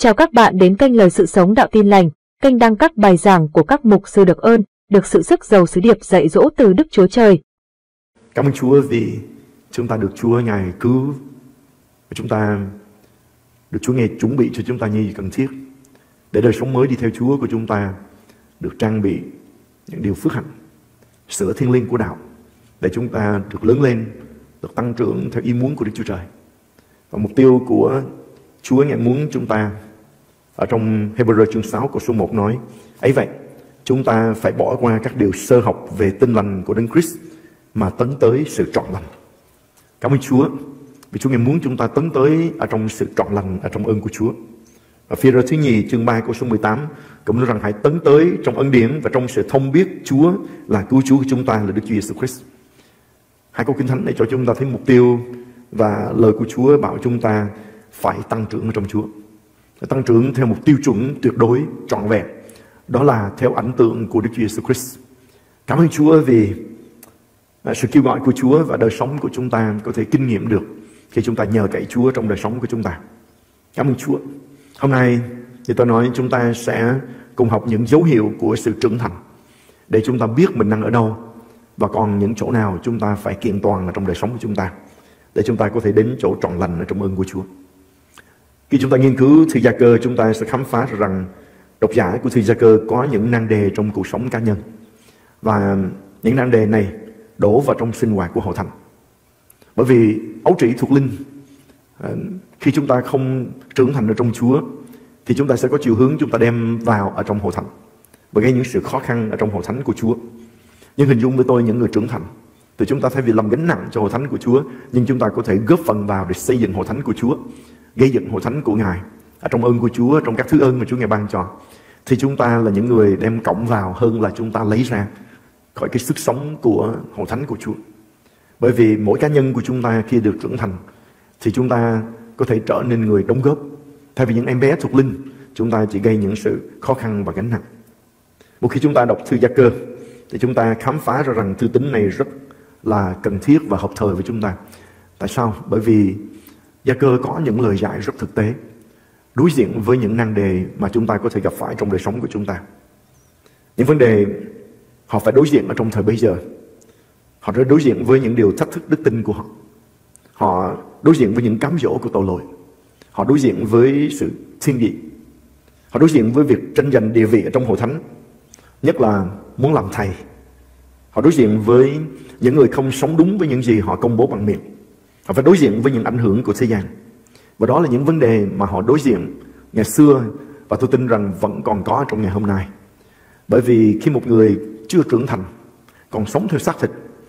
Chào các bạn đến kênh Lời Sự Sống Đạo Tin Lành, kênh đăng các bài giảng của các mục sư được ơn, được sự sức giàu sứ điệp dạy dỗ từ Đức Chúa Trời. Cảm ơn Chúa vì chúng ta được Chúa Ngài cứu, và chúng ta được Chúa Ngài chuẩn bị cho chúng ta như cần thiết, để đời sống mới đi theo Chúa của chúng ta được trang bị những điều phước hạnh, sữa thiên liêng của đạo, để chúng ta được lớn lên, được tăng trưởng theo ý muốn của Đức Chúa Trời. Và mục tiêu của Chúa Ngài muốn chúng ta ở trong Hebrew chương 6 câu số 1 nói: ấy vậy, chúng ta phải bỏ qua các điều sơ học về tin lành của Đấng Christ mà tấn tới sự trọn lành. Cảm ơn Chúa vì Chúa Ngài muốn chúng ta tấn tới ở trong sự trọn lành, ở trong ơn của Chúa. Và Phi-rơ thứ nhì chương 3 câu số 18 cũng nói rằng hãy tấn tới trong ân điển và trong sự thông biết Chúa là cứu Chúa của chúng ta là Đức Chúa Giêsu Christ. Hai câu kinh thánh này cho chúng ta thấy mục tiêu và lời của Chúa bảo chúng ta phải tăng trưởng ở trong Chúa. Tăng trưởng theo một tiêu chuẩn tuyệt đối trọn vẹn, đó là theo ảnh tượng của Đức Chúa Giêsu Christ. Cảm ơn Chúa vì sự kêu gọi của Chúa và đời sống của chúng ta có thể kinh nghiệm được khi chúng ta nhờ cậy Chúa trong đời sống của chúng ta. Cảm ơn Chúa. Hôm nay thì tôi nói chúng ta sẽ cùng học những dấu hiệu của sự trưởng thành, để chúng ta biết mình đang ở đâu và còn những chỗ nào chúng ta phải kiện toàn ở trong đời sống của chúng ta, để chúng ta có thể đến chỗ trọn lành ở trong ơn của Chúa. Khi chúng ta nghiên cứu thư Gia-cơ, chúng ta sẽ khám phá rằng độc giả của thư Gia-cơ có những nan đề trong cuộc sống cá nhân, và những nan đề này đổ vào trong sinh hoạt của hội thánh. Bởi vì ấu trĩ thuộc linh, khi chúng ta không trưởng thành ở trong Chúa thì chúng ta sẽ có chiều hướng chúng ta đem vào ở trong hội thánh và gây những sự khó khăn ở trong hội thánh của Chúa. Nhưng hình dung với tôi, những người trưởng thành thì chúng ta thay vì làm gánh nặng cho hội thánh của Chúa, nhưng chúng ta có thể góp phần vào để xây dựng hội thánh của Chúa, gây dựng hội thánh của Ngài ở trong ơn của Chúa, trong các thứ ơn mà Chúa Ngài ban cho. Thì chúng ta là những người đem cộng vào hơn là chúng ta lấy ra khỏi cái sức sống của hội thánh của Chúa. Bởi vì mỗi cá nhân của chúng ta khi được trưởng thành thì chúng ta có thể trở nên người đóng góp. Thay vì những em bé thuộc linh, chúng ta chỉ gây những sự khó khăn và gánh nặng. Một khi chúng ta đọc thư Gia-cơ thì chúng ta khám phá ra rằng thư tín này rất là cần thiết và hợp thời với chúng ta. Tại sao? Bởi vì Gia-cơ có những lời dạy rất thực tế, đối diện với những nan đề mà chúng ta có thể gặp phải trong đời sống của chúng ta. Những vấn đề họ phải đối diện ở trong thời bây giờ. Họ đã đối diện với những điều thách thức đức tin của họ. Họ đối diện với những cám dỗ của tội lỗi. Họ đối diện với sự thiên vị. Họ đối diện với việc tranh giành địa vị ở trong hội thánh, nhất là muốn làm thầy. Họ đối diện với những người không sống đúng với những gì họ công bố bằng miệng. Họ phải đối diện với những ảnh hưởng của thế gian. Và đó là những vấn đề mà họ đối diện ngày xưa, và tôi tin rằng vẫn còn có trong ngày hôm nay. Bởi vì khi một người chưa trưởng thành, còn sống theo xác thịt,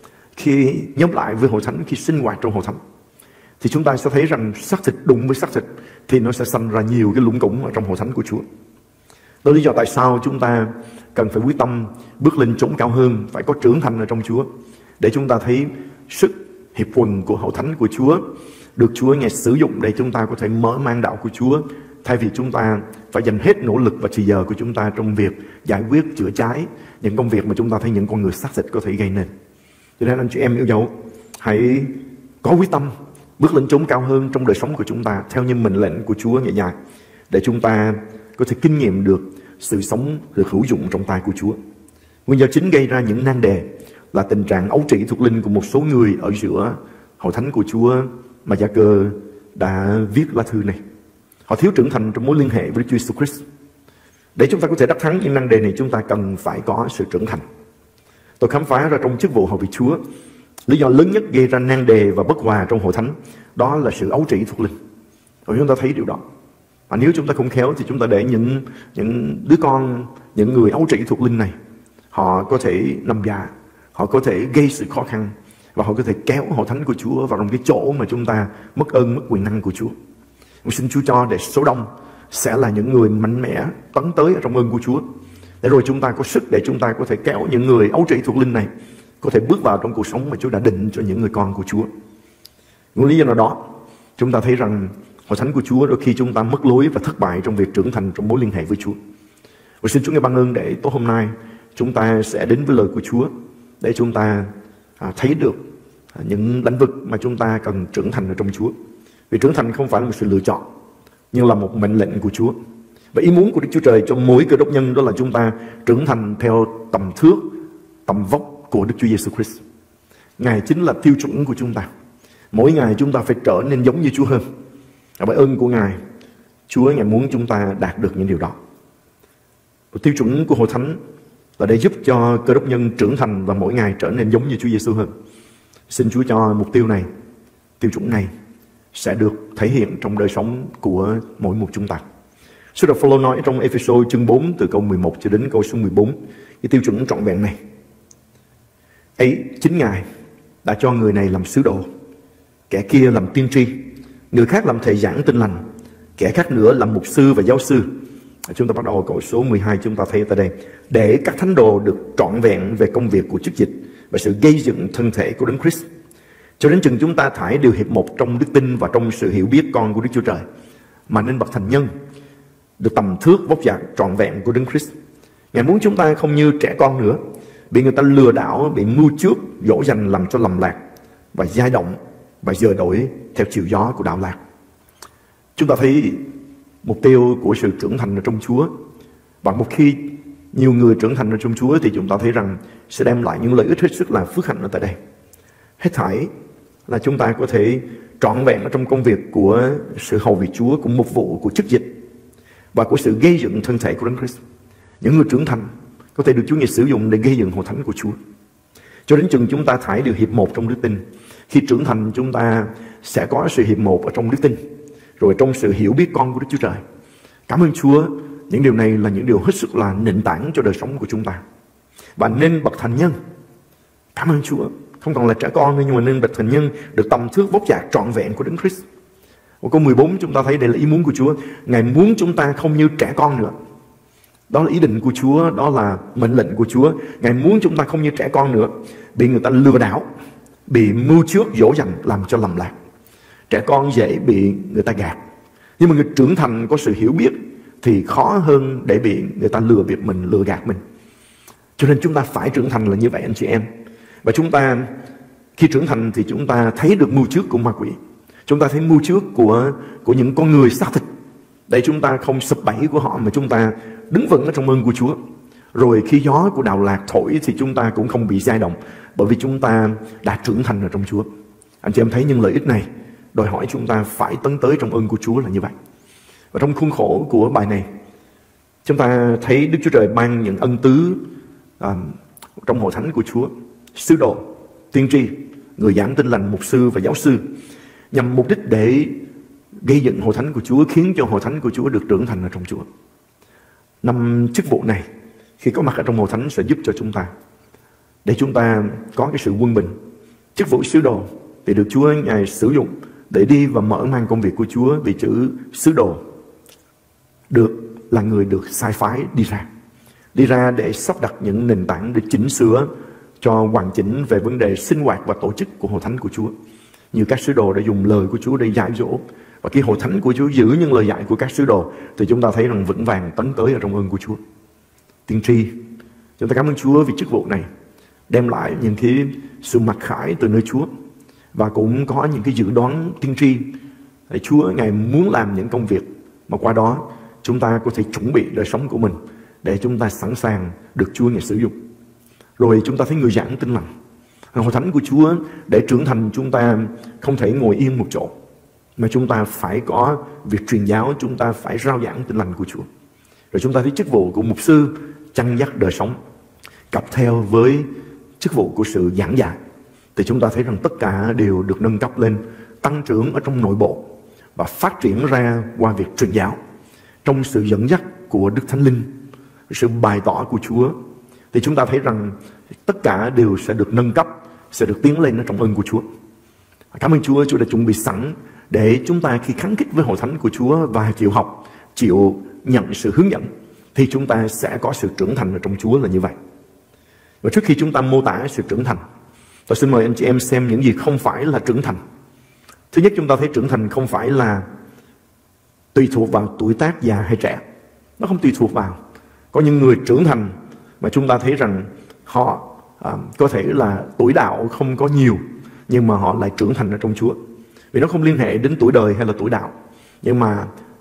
khi nhóm lại với hội thánh, khi sinh hoạt trong hội thánh, thì chúng ta sẽ thấy rằng xác thịt đụng với xác thịt thì nó sẽ sanh ra nhiều cái lũng củng ở trong hội thánh của Chúa. Đó là lý do tại sao chúng ta cần phải quyết tâm bước lên chốn cao hơn, phải có trưởng thành ở trong Chúa, để chúng ta thấy sức hiệp quần của hội thánh của Chúa được Chúa Ngài sử dụng để chúng ta có thể mở mang đạo của Chúa, thay vì chúng ta phải dành hết nỗ lực và thời giờ của chúng ta trong việc giải quyết, chữa cháy những công việc mà chúng ta thấy những con người xác thịt có thể gây nên. Cho nên anh chị em yêu dấu, hãy có quyết tâm bước lên chốn cao hơn trong đời sống của chúng ta theo những mệnh lệnh của Chúa nhẹ nhàng, để chúng ta có thể kinh nghiệm được sự sống được hữu dụng trong tay của Chúa. Nguyên do chính gây ra những nan đề là tình trạng ấu trĩ thuộc linh của một số người ở giữa hội thánh của Chúa mà Gia-cơ đã viết lá thư này. Họ thiếu trưởng thành trong mối liên hệ với Chúa Jesus Christ. Để chúng ta có thể đắc thắng những nan đề này, chúng ta cần phải có sự trưởng thành. Tôi khám phá ra trong chức vụ hầu việc Chúa, lý do lớn nhất gây ra nan đề và bất hòa trong hội thánh đó là sự ấu trĩ thuộc linh. Và chúng ta thấy điều đó. Và nếu chúng ta không khéo thì chúng ta để những đứa con, những người ấu trĩ thuộc linh này, họ có thể nằm già, họ có thể gây sự khó khăn, và họ có thể kéo hội thánh của Chúa vào trong cái chỗ mà chúng ta mất ơn, mất quyền năng của Chúa. Xin Chúa cho để số đông sẽ là những người mạnh mẽ tấn tới ở trong ơn của Chúa, để rồi chúng ta có sức để chúng ta có thể kéo những người ấu trĩ thuộc linh này có thể bước vào trong cuộc sống mà Chúa đã định cho những người con của Chúa. Nguyên lý do nào đó, chúng ta thấy rằng hội thánh của Chúa đôi khi chúng ta mất lối và thất bại trong việc trưởng thành trong mối liên hệ với Chúa. Và xin Chúa ngài ban ơn để tối hôm nay chúng ta sẽ đến với lời của Chúa, để chúng ta thấy được những lĩnh vực mà chúng ta cần trưởng thành ở trong Chúa. Vì trưởng thành không phải là một sự lựa chọn, nhưng là một mệnh lệnh của Chúa. Và ý muốn của Đức Chúa Trời cho mỗi cơ đốc nhân đó là chúng ta trưởng thành theo tầm thước, tầm vóc của Đức Chúa Giêsu Christ. Ngài chính là tiêu chuẩn của chúng ta. Mỗi ngày chúng ta phải trở nên giống như Chúa hơn. Và bởi ơn của Ngài, Chúa Ngài muốn chúng ta đạt được những điều đó. Và tiêu chuẩn của Hội Thánh là để giúp cho cơ đốc nhân trưởng thành và mỗi ngày trở nên giống như Chúa Giêsu hơn. Xin Chúa cho mục tiêu này, tiêu chuẩn này sẽ được thể hiện trong đời sống của mỗi một chúng ta. Sứ đồ Phao-lô nói trong Ê-phê-sô chương 4 từ câu 11 cho đến câu số 14, cái tiêu chuẩn trọn vẹn này. Ấy chính Ngài đã cho người này làm sứ đồ, kẻ kia làm tiên tri, người khác làm thầy giảng tin lành, kẻ khác nữa làm mục sư và giáo sư. Chúng ta bắt đầu câu số 12, chúng ta thấy tại đây. Để các thánh đồ được trọn vẹn về công việc của chức dịch và sự gây dựng thân thể của Đấng Christ, cho đến chừng chúng ta thải đều hiệp một trong đức tin và trong sự hiểu biết con của Đức Chúa Trời, mà nên bậc thành nhân, được tầm thước vóc dáng trọn vẹn của Đấng Christ. Ngài muốn chúng ta không như trẻ con nữa, bị người ta lừa đảo, bị mưu trước, dỗ dành làm cho lầm lạc và dao động và dời đổi theo chiều gió của đạo lạc. Chúng ta thấy mục tiêu của sự trưởng thành ở trong Chúa. Và một khi nhiều người trưởng thành ở trong Chúa thì chúng ta thấy rằng sẽ đem lại những lợi ích hết sức là phước hạnh ở tại đây. Hết thảy là chúng ta có thể trọn vẹn ở trong công việc của sự hầu việc Chúa, của mục vụ, của chức dịch và của sự gây dựng thân thể của Đấng Christ. Những người trưởng thành có thể được Chúa Ngài sử dụng để gây dựng hội thánh của Chúa. Cho đến chừng chúng ta thải được hiệp một trong đức tin. Khi trưởng thành chúng ta sẽ có sự hiệp một ở trong đức tin, rồi trong sự hiểu biết con của Đức Chúa Trời. Cảm ơn Chúa, những điều này là những điều hết sức là nền tảng cho đời sống của chúng ta. Và nên bậc thành nhân. Cảm ơn Chúa, không còn là trẻ con nữa, nhưng mà nên bậc thành nhân được tầm thước vóc dáng trọn vẹn của Đấng Christ. Ở câu 14 chúng ta thấy đây là ý muốn của Chúa. Ngài muốn chúng ta không như trẻ con nữa. Đó là ý định của Chúa, đó là mệnh lệnh của Chúa. Ngài muốn chúng ta không như trẻ con nữa, bị người ta lừa đảo, bị mưu trước dỗ dành làm cho lầm lạc. Trẻ con dễ bị người ta gạt, nhưng mà người trưởng thành có sự hiểu biết thì khó hơn để bị người ta lừa bịp mình, lừa gạt mình. Cho nên chúng ta phải trưởng thành là như vậy anh chị em. Và chúng ta khi trưởng thành thì chúng ta thấy được mưu trước của ma quỷ. Chúng ta thấy mưu trước của những con người xác thịt, để chúng ta không sập bẫy của họ mà chúng ta đứng vững ở trong ơn của Chúa. Rồi khi gió của đạo lạc thổi thì chúng ta cũng không bị dao động, bởi vì chúng ta đã trưởng thành ở trong Chúa. Anh chị em thấy những lợi ích này đòi hỏi chúng ta phải tấn tới trong ơn của Chúa là như vậy. Và trong khuôn khổ của bài này, chúng ta thấy Đức Chúa Trời ban những ân tứ trong hội thánh của Chúa: sứ đồ, tiên tri, người giảng tin lành, mục sư và giáo sư, nhằm mục đích để gây dựng hội thánh của Chúa, khiến cho hội thánh của Chúa được trưởng thành ở trong Chúa. 5 chức vụ này khi có mặt ở trong hội thánh sẽ giúp cho chúng ta, để chúng ta có cái sự quân bình. Chức vụ sứ đồ thì được Chúa Ngài sử dụng để đi và mở mang công việc của Chúa, vì chữ sứ đồ được là người được sai phái đi ra để sắp đặt những nền tảng để chỉnh sửa cho hoàn chỉnh về vấn đề sinh hoạt và tổ chức của hội thánh của Chúa. Như các sứ đồ đã dùng lời của Chúa để dạy dỗ, và khi hội thánh của Chúa giữ những lời dạy của các sứ đồ thì chúng ta thấy rằng vững vàng tấn tới ở trong ơn của Chúa. Tiên tri, chúng ta cảm ơn Chúa vì chức vụ này đem lại những cái sự mặc khải từ nơi Chúa, và cũng có những cái dự đoán tiên tri. Chúa Ngài muốn làm những công việc mà qua đó chúng ta có thể chuẩn bị đời sống của mình để chúng ta sẵn sàng được Chúa Ngài sử dụng. Rồi chúng ta thấy người giảng tin lành. Hội thánh của Chúa để trưởng thành chúng ta không thể ngồi yên một chỗ, mà chúng ta phải có việc truyền giáo, chúng ta phải rao giảng tin lành của Chúa. Rồi chúng ta thấy chức vụ của mục sư chăn dắt đời sống cặp theo với chức vụ của sự giảng dạy, thì chúng ta thấy rằng tất cả đều được nâng cấp lên, tăng trưởng ở trong nội bộ và phát triển ra qua việc truyền giáo trong sự dẫn dắt của Đức Thánh Linh, sự bày tỏ của Chúa. Thì chúng ta thấy rằng tất cả đều sẽ được nâng cấp, sẽ được tiến lên ở trong ơn của Chúa. Cảm ơn Chúa, Chúa đã chuẩn bị sẵn để chúng ta khi kháng khích với hội thánh của Chúa và chịu học, chịu nhận sự hướng dẫn, thì chúng ta sẽ có sự trưởng thành ở trong Chúa là như vậy. Và trước khi chúng ta mô tả sự trưởng thành, tôi xin mời anh chị em xem những gì không phải là trưởng thành. Thứ nhất, chúng ta thấy trưởng thành không phải là tùy thuộc vào tuổi tác già hay trẻ. Nó không tùy thuộc vào. Có những người trưởng thành mà chúng ta thấy rằng họ có thể là tuổi đạo không có nhiều, nhưng mà họ lại trưởng thành ở trong Chúa. Vì nó không liên hệ đến tuổi đời hay là tuổi đạo, nhưng mà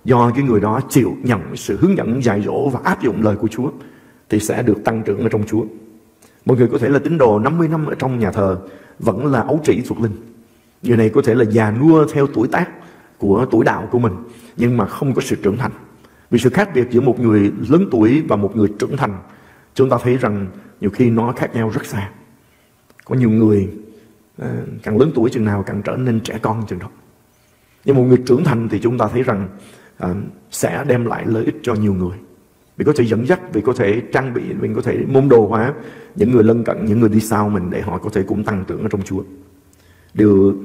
do cái người đó chịu nhận sự hướng dẫn dạy dỗ và áp dụng lời của Chúa thì sẽ được tăng trưởng ở trong Chúa. Một người có thể là tín đồ 50 năm ở trong nhà thờ vẫn là ấu trĩ thuộc linh. Người này có thể là già nua theo tuổi tác của tuổi đạo của mình, nhưng mà không có sự trưởng thành. Vì sự khác biệt giữa một người lớn tuổi và một người trưởng thành, chúng ta thấy rằng nhiều khi nó khác nhau rất xa. Có nhiều người càng lớn tuổi chừng nào càng trở nên trẻ con chừng đó. Nhưng một người trưởng thành thì chúng ta thấy rằng sẽ đem lại lợi ích cho nhiều người. Vì có thể dẫn dắt, vì có thể trang bị, vì có thể môn đồ hóa những người lân cận, những người đi sau mình để họ có thể cũng tăng trưởng ở trong Chúa. Điều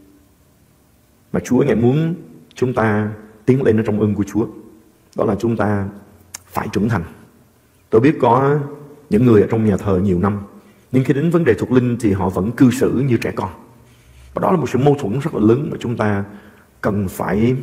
mà Chúa Ngài muốn chúng ta tiến lên ở trong ơn của Chúa, đó là chúng ta phải trưởng thành. Tôi biết có những người ở trong nhà thờ nhiều năm, nhưng khi đến vấn đề thuộc linh thì họ vẫn cư xử như trẻ con. Và đó là một sự mâu thuẫn rất là lớn mà chúng ta cần phải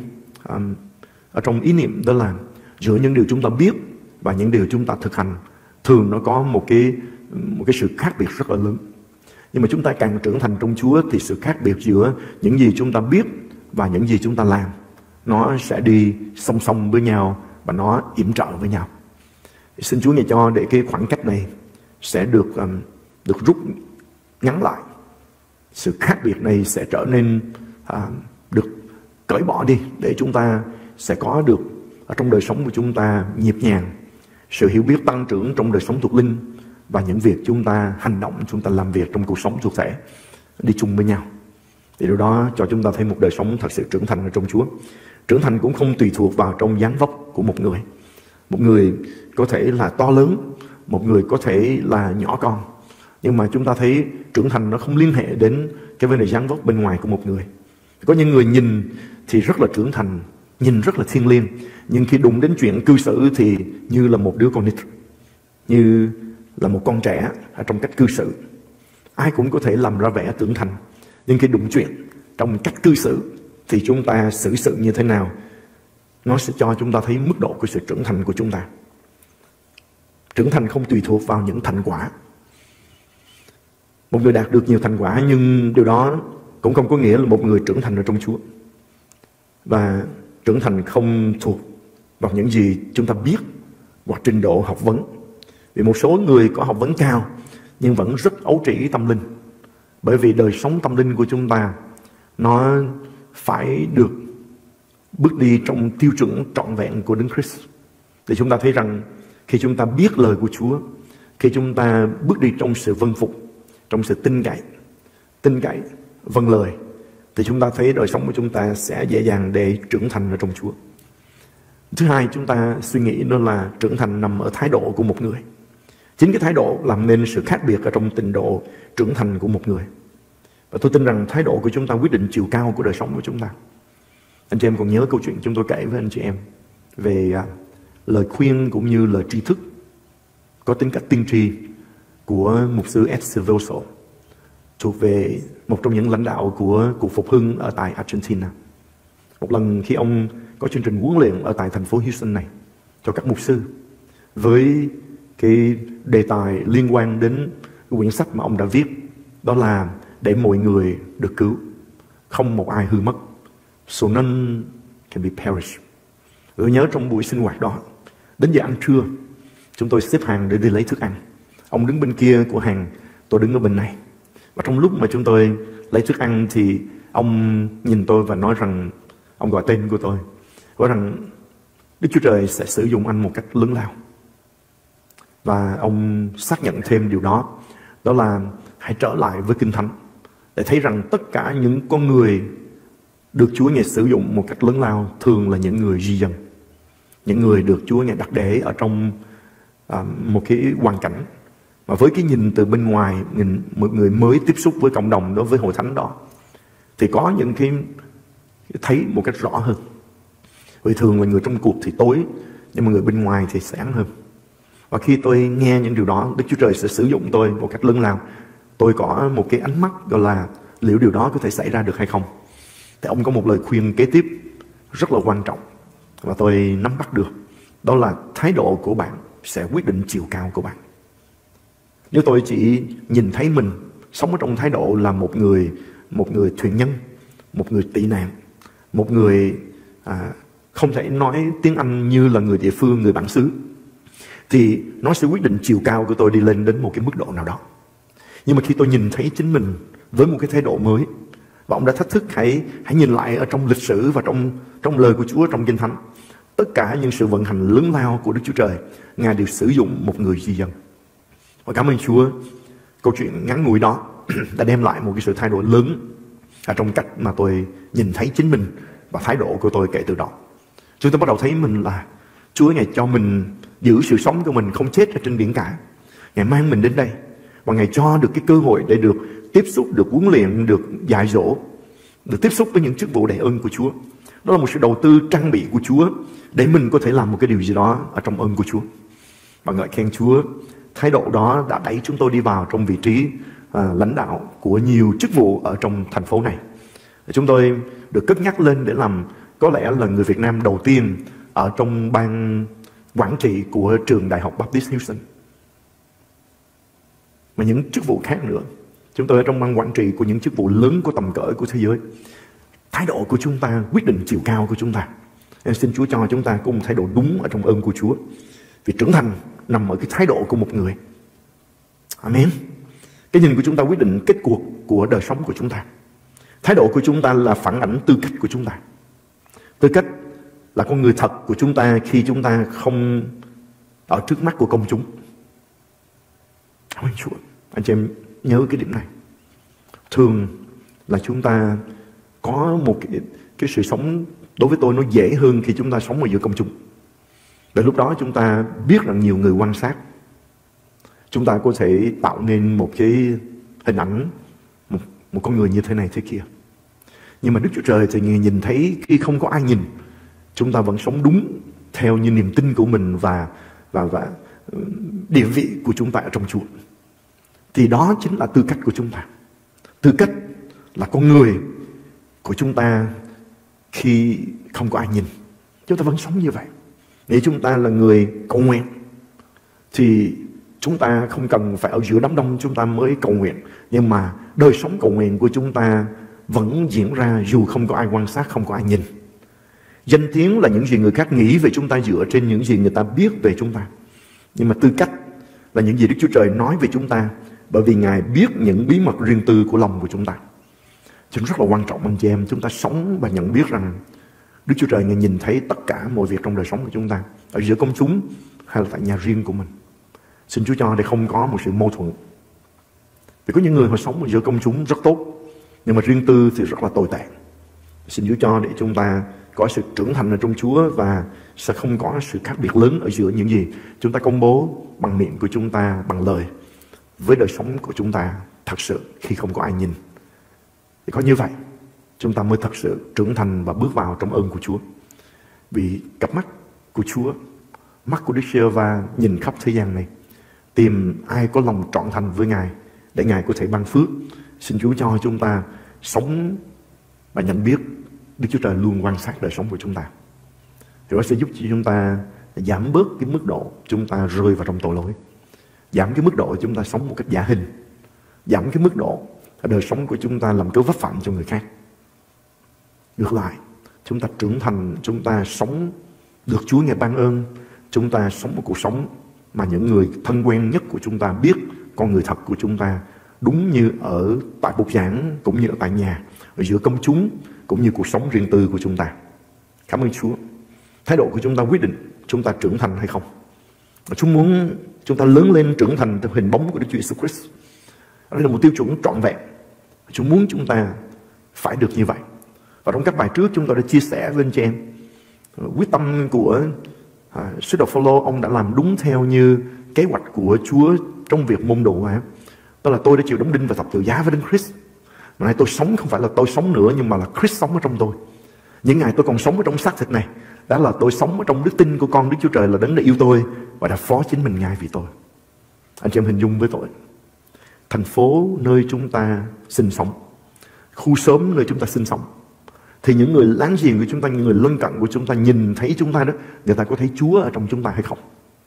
ở trong ý niệm, đó là giữa những điều chúng ta biết và những điều chúng ta thực hành thường nó có một cái sự khác biệt rất là lớn. Nhưng mà chúng ta càng trưởng thành trong Chúa thì sự khác biệt giữa những gì chúng ta biết và những gì chúng ta làm nó sẽ đi song song với nhau và nó yểm trợ với nhau. Xin Chúa Ngài cho để cái khoảng cách này sẽ được rút ngắn lại. Sự khác biệt này sẽ trở nên được cởi bỏ đi, để chúng ta sẽ có được ở trong đời sống của chúng ta nhịp nhàng, sự hiểu biết tăng trưởng trong đời sống thuộc linh và những việc chúng ta hành động, chúng ta làm việc trong cuộc sống thuộc thể đi chung với nhau. Thì điều đó cho chúng ta thấy một đời sống thật sự trưởng thành ở trong Chúa. Trưởng thành cũng không tùy thuộc vào trong dáng vóc của một người. Một người có thể là to lớn, một người có thể là nhỏ con. Nhưng mà chúng ta thấy trưởng thành nó không liên hệ đến cái vấn đề dáng vóc bên ngoài của một người. Có những người nhìn thì rất là trưởng thành, nhìn rất là thiêng liêng, nhưng khi đụng đến chuyện cư xử thì như là một đứa con nít, như là một con trẻ ở trong cách cư xử. Ai cũng có thể làm ra vẻ trưởng thành, nhưng khi đụng chuyện trong cách cư xử thì chúng ta xử sự như thế nào, nó sẽ cho chúng ta thấy mức độ của sự trưởng thành của chúng ta. Trưởng thành không tùy thuộc vào những thành quả. Một người đạt được nhiều thành quả, nhưng điều đó cũng không có nghĩa là một người trưởng thành ở trong Chúa. Và trưởng thành không thuộc vào những gì chúng ta biết hoặc trình độ học vấn. Vì một số người có học vấn cao nhưng vẫn rất ấu trĩ tâm linh. Bởi vì đời sống tâm linh của chúng ta nó phải được bước đi trong tiêu chuẩn trọn vẹn của Đấng Christ. Thì chúng ta thấy rằng khi chúng ta biết lời của Chúa, khi chúng ta bước đi trong sự vâng phục, trong sự tin cậy, vâng lời, thì chúng ta thấy đời sống của chúng ta sẽ dễ dàng để trưởng thành ở trong Chúa. Thứ hai, chúng ta suy nghĩ đó là trưởng thành nằm ở thái độ của một người. Chính cái thái độ làm nên sự khác biệt ở trong trình độ trưởng thành của một người. Và tôi tin rằng thái độ của chúng ta quyết định chiều cao của đời sống của chúng ta. Anh chị em còn nhớ câu chuyện chúng tôi kể với anh chị em về lời khuyên cũng như lời tri thức có tính cách tiên tri của mục sư Ed Silvoso, thuộc về một trong những lãnh đạo của cuộc phục hưng ở tại Argentina. Một lần khi ông có chương trình huấn luyện ở tại thành phố Houston này cho các mục sư, với cái đề tài liên quan đến quyển sách mà ông đã viết, đó là để mọi người được cứu, không một ai hư mất, so none can be perished. Tôi nhớ trong buổi sinh hoạt đó, đến giờ ăn trưa, chúng tôi xếp hàng để đi lấy thức ăn. Ông đứng bên kia của hàng, tôi đứng ở bên này. Và trong lúc mà chúng tôi lấy thức ăn thì ông nhìn tôi và nói rằng, ông gọi tên của tôi, nói rằng Đức Chúa Trời sẽ sử dụng anh một cách lớn lao. Và ông xác nhận thêm điều đó, đó là hãy trở lại với Kinh Thánh để thấy rằng tất cả những con người được Chúa Ngài sử dụng một cách lớn lao thường là những người di dân, những người được Chúa Ngài đặt để ở trong một cái hoàn cảnh mà với cái nhìn từ bên ngoài, một người mới tiếp xúc với cộng đồng đó, với hội thánh đó, thì có những cái thấy một cách rõ hơn. Vì thường là người trong cuộc thì tối, nhưng mà người bên ngoài thì sáng hơn. Và khi tôi nghe những điều đó, Đức Chúa Trời sẽ sử dụng tôi một cách lớn lao. Tôi có một cái ánh mắt gọi là liệu điều đó có thể xảy ra được hay không. Thì ông có một lời khuyên kế tiếp rất là quan trọng và tôi nắm bắt được, đó là thái độ của bạn sẽ quyết định chiều cao của bạn. Nếu tôi chỉ nhìn thấy mình sống ở trong thái độ là một người thuyền nhân, một người tị nạn, một người không thể nói tiếng Anh như là người địa phương, người bản xứ, thì nó sẽ quyết định chiều cao của tôi đi lên đến một cái mức độ nào đó. Nhưng mà khi tôi nhìn thấy chính mình với một cái thái độ mới, và ông đã thách thức hãy nhìn lại ở trong lịch sử và trong lời của Chúa, trong Kinh Thánh, tất cả những sự vận hành lớn lao của Đức Chúa Trời, Ngài đều sử dụng một người di dân. Và cảm ơn Chúa, câu chuyện ngắn ngủi đó đã đem lại một cái sự thay đổi lớn ở trong cách mà tôi nhìn thấy chính mình và thái độ của tôi kể từ đó. Chúng tôi bắt đầu thấy mình là Chúa Ngài cho mình giữ sự sống của mình không chết ở trên biển cả. Ngài mang mình đến đây và Ngài cho được cái cơ hội để được tiếp xúc, được huấn luyện, được dạy dỗ, được tiếp xúc với những chức vụ đầy ơn của Chúa. Đó là một sự đầu tư trang bị của Chúa để mình có thể làm một cái điều gì đó ở trong ơn của Chúa. Và ngợi khen Chúa, thái độ đó đã đẩy chúng tôi đi vào trong vị trí lãnh đạo của nhiều chức vụ ở trong thành phố này. Chúng tôi được cất nhắc lên để làm có lẽ là người Việt Nam đầu tiên ở trong ban quản trị của trường Đại học Baptist Houston. Mà những chức vụ khác nữa, chúng tôi ở trong ban quản trị của những chức vụ lớn của tầm cỡ của thế giới. Thái độ của chúng ta quyết định chiều cao của chúng ta. Em xin Chúa cho chúng ta có một thái độ đúng ở trong ơn của Chúa. Vì trưởng thành nằm ở cái thái độ của một người. Amen. Cái nhìn của chúng ta quyết định kết cuộc của đời sống của chúng ta. Thái độ của chúng ta là phản ảnh tư cách của chúng ta. Tư cách là con người thật của chúng ta khi chúng ta không ở trước mắt của công chúng. Cảm ơn Chúa. Anh chị em nhớ cái điểm này. Thường là chúng ta có một cái sự sống, đối với tôi nó dễ hơn khi chúng ta sống ở giữa công chúng. Để lúc đó chúng ta biết rằng nhiều người quan sát. Chúng ta có thể tạo nên một cái hình ảnh, một con người như thế này thế kia. Nhưng mà Đức Chúa Trời thì nhìn thấy khi không có ai nhìn, chúng ta vẫn sống đúng theo như niềm tin của mình và địa vị của chúng ta ở trong Chúa. Thì đó chính là tư cách của chúng ta. Tư cách là con người của chúng ta khi không có ai nhìn. Chúng ta vẫn sống như vậy. Nếu chúng ta là người cầu nguyện thì chúng ta không cần phải ở giữa đám đông chúng ta mới cầu nguyện. Nhưng mà đời sống cầu nguyện của chúng ta vẫn diễn ra dù không có ai quan sát, không có ai nhìn. Danh tiếng là những gì người khác nghĩ về chúng ta dựa trên những gì người ta biết về chúng ta. Nhưng mà tư cách là những gì Đức Chúa Trời nói về chúng ta, bởi vì Ngài biết những bí mật riêng tư của lòng của chúng ta. Cho nên rất là quan trọng anh chị em, chúng ta sống và nhận biết rằng Đức Chúa Trời Ngài nhìn thấy tất cả mọi việc trong đời sống của chúng ta, ở giữa công chúng hay là tại nhà riêng của mình. Xin Chúa cho để không có một sự mâu thuẫn. Vì có những người họ sống ở giữa công chúng rất tốt, nhưng mà riêng tư thì rất là tồi tệ. Xin Chúa cho để chúng ta có sự trưởng thành ở trong Chúa và sẽ không có sự khác biệt lớn ở giữa những gì chúng ta công bố bằng miệng của chúng ta, bằng lời, với đời sống của chúng ta thật sự khi không có ai nhìn. Thì có như vậy chúng ta mới thật sự trưởng thành và bước vào trong ơn của Chúa. Vì cặp mắt của Chúa, mắt của Đức Giê-hô-va nhìn khắp thế gian này, tìm ai có lòng trọn thành với Ngài để Ngài có thể ban phước. Xin Chúa cho chúng ta sống và nhận biết Đức Chúa Trời luôn quan sát đời sống của chúng ta. Thì nó sẽ giúp cho chúng ta giảm bớt cái mức độ chúng ta rơi vào trong tội lỗi, giảm cái mức độ chúng ta sống một cách giả hình, giảm cái mức độ đời sống của chúng ta làm cớ vấp phạm cho người khác. Ngược lại, chúng ta trưởng thành, chúng ta sống được Chúa Ngài ban ơn, chúng ta sống một cuộc sống mà những người thân quen nhất của chúng ta biết con người thật của chúng ta, đúng như ở tại bục giảng, cũng như ở tại nhà, ở giữa công chúng, cũng như cuộc sống riêng tư của chúng ta. Cảm ơn Chúa. Thái độ của chúng ta quyết định chúng ta trưởng thành hay không. Chúa muốn chúng ta lớn lên trưởng thành theo hình bóng của Đức Chúa Jesus Christ. Đây là một tiêu chuẩn trọn vẹn. Chúa muốn chúng ta phải được như vậy. Và trong các bài trước chúng tôi đã chia sẻ với anh chị em quyết tâm của sứ đồ Phao-lô, ông đã làm đúng theo như kế hoạch của Chúa trong việc môn đồ hóa. Đó là tôi đã chịu đóng đinh và thập tự giá với Đấng Christ. Mà nay tôi sống không phải là tôi sống nữa, nhưng mà là Christ sống ở trong tôi. Những ngày tôi còn sống ở trong xác thịt này, đó là tôi sống ở trong đức tin của con Đức Chúa Trời là Đấng đã yêu tôi và đã phó chính mình Ngài vì tôi. Anh chị em hình dung với tôi, thành phố nơi chúng ta sinh sống, khu xóm nơi chúng ta sinh sống, thì những người láng giềng của chúng ta, những người lân cận của chúng ta nhìn thấy chúng ta đó, người ta có thấy Chúa ở trong chúng ta hay không?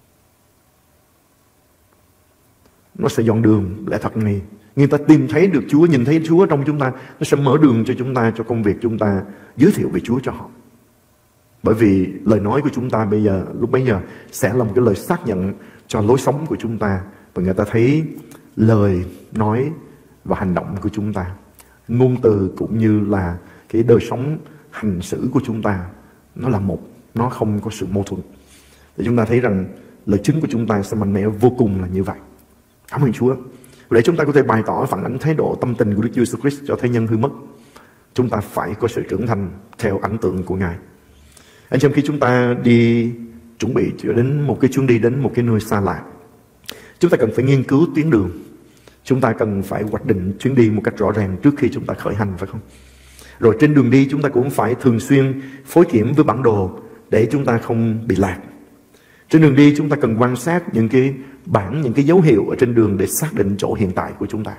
Nó sẽ dọn đường lẽ thật này. Người ta tìm thấy được Chúa, nhìn thấy Chúa trong chúng ta, nó sẽ mở đường cho chúng ta, cho công việc chúng ta giới thiệu về Chúa cho họ. Bởi vì lời nói của chúng ta bây giờ, lúc bấy giờ sẽ là một cái lời xác nhận cho lối sống của chúng ta. Và người ta thấy lời nói và hành động của chúng ta, ngôn từ cũng như là cái đời sống hành xử của chúng ta, nó là một, nó không có sự mâu thuẫn. Thì chúng ta thấy rằng lời chứng của chúng ta sẽ mạnh mẽ vô cùng là như vậy. Cảm ơn Chúa. Để chúng ta có thể bày tỏ phản ánh thái độ tâm tình của Đức Chúa Jesus Christ cho thế nhân hư mất, chúng ta phải có sự trưởng thành theo ảnh tượng của Ngài. Anh chị em, khi chúng ta đi chuẩn bị đến một cái chuyến đi đến một cái nơi xa lạ, chúng ta cần phải nghiên cứu tuyến đường. Chúng ta cần phải hoạch định chuyến đi một cách rõ ràng trước khi chúng ta khởi hành, phải không? Rồi trên đường đi chúng ta cũng phải thường xuyên phối kiểm với bản đồ để chúng ta không bị lạc. Trên đường đi chúng ta cần quan sát những cái bảng, những cái dấu hiệu ở trên đường để xác định chỗ hiện tại của chúng ta.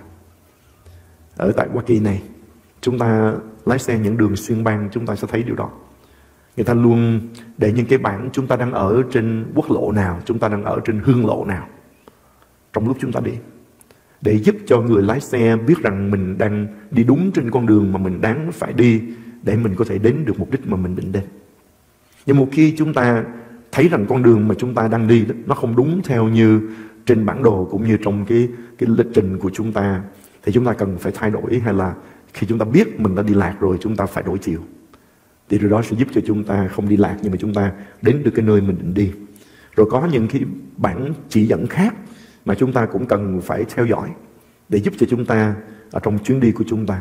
Ở tại Hoa Kỳ này, chúng ta lái xe những đường xuyên bang, chúng ta sẽ thấy điều đó. Người ta luôn để những cái bảng chúng ta đang ở trên quốc lộ nào, chúng ta đang ở trên hương lộ nào trong lúc chúng ta đi, để giúp cho người lái xe biết rằng mình đang đi đúng trên con đường mà mình đáng phải đi, để mình có thể đến được mục đích mà mình định đến. Nhưng một khi chúng ta thấy rằng con đường mà chúng ta đang đi nó không đúng theo như trên bản đồ cũng như trong cái lịch trình của chúng ta, thì chúng ta cần phải thay đổi, hay là khi chúng ta biết mình đã đi lạc rồi, chúng ta phải đổi chiều. Thì điều đó sẽ giúp cho chúng ta không đi lạc, nhưng mà chúng ta đến được cái nơi mình định đi. Rồi có những cái bản chỉ dẫn khác mà chúng ta cũng cần phải theo dõi để giúp cho chúng ta ở trong chuyến đi của chúng ta.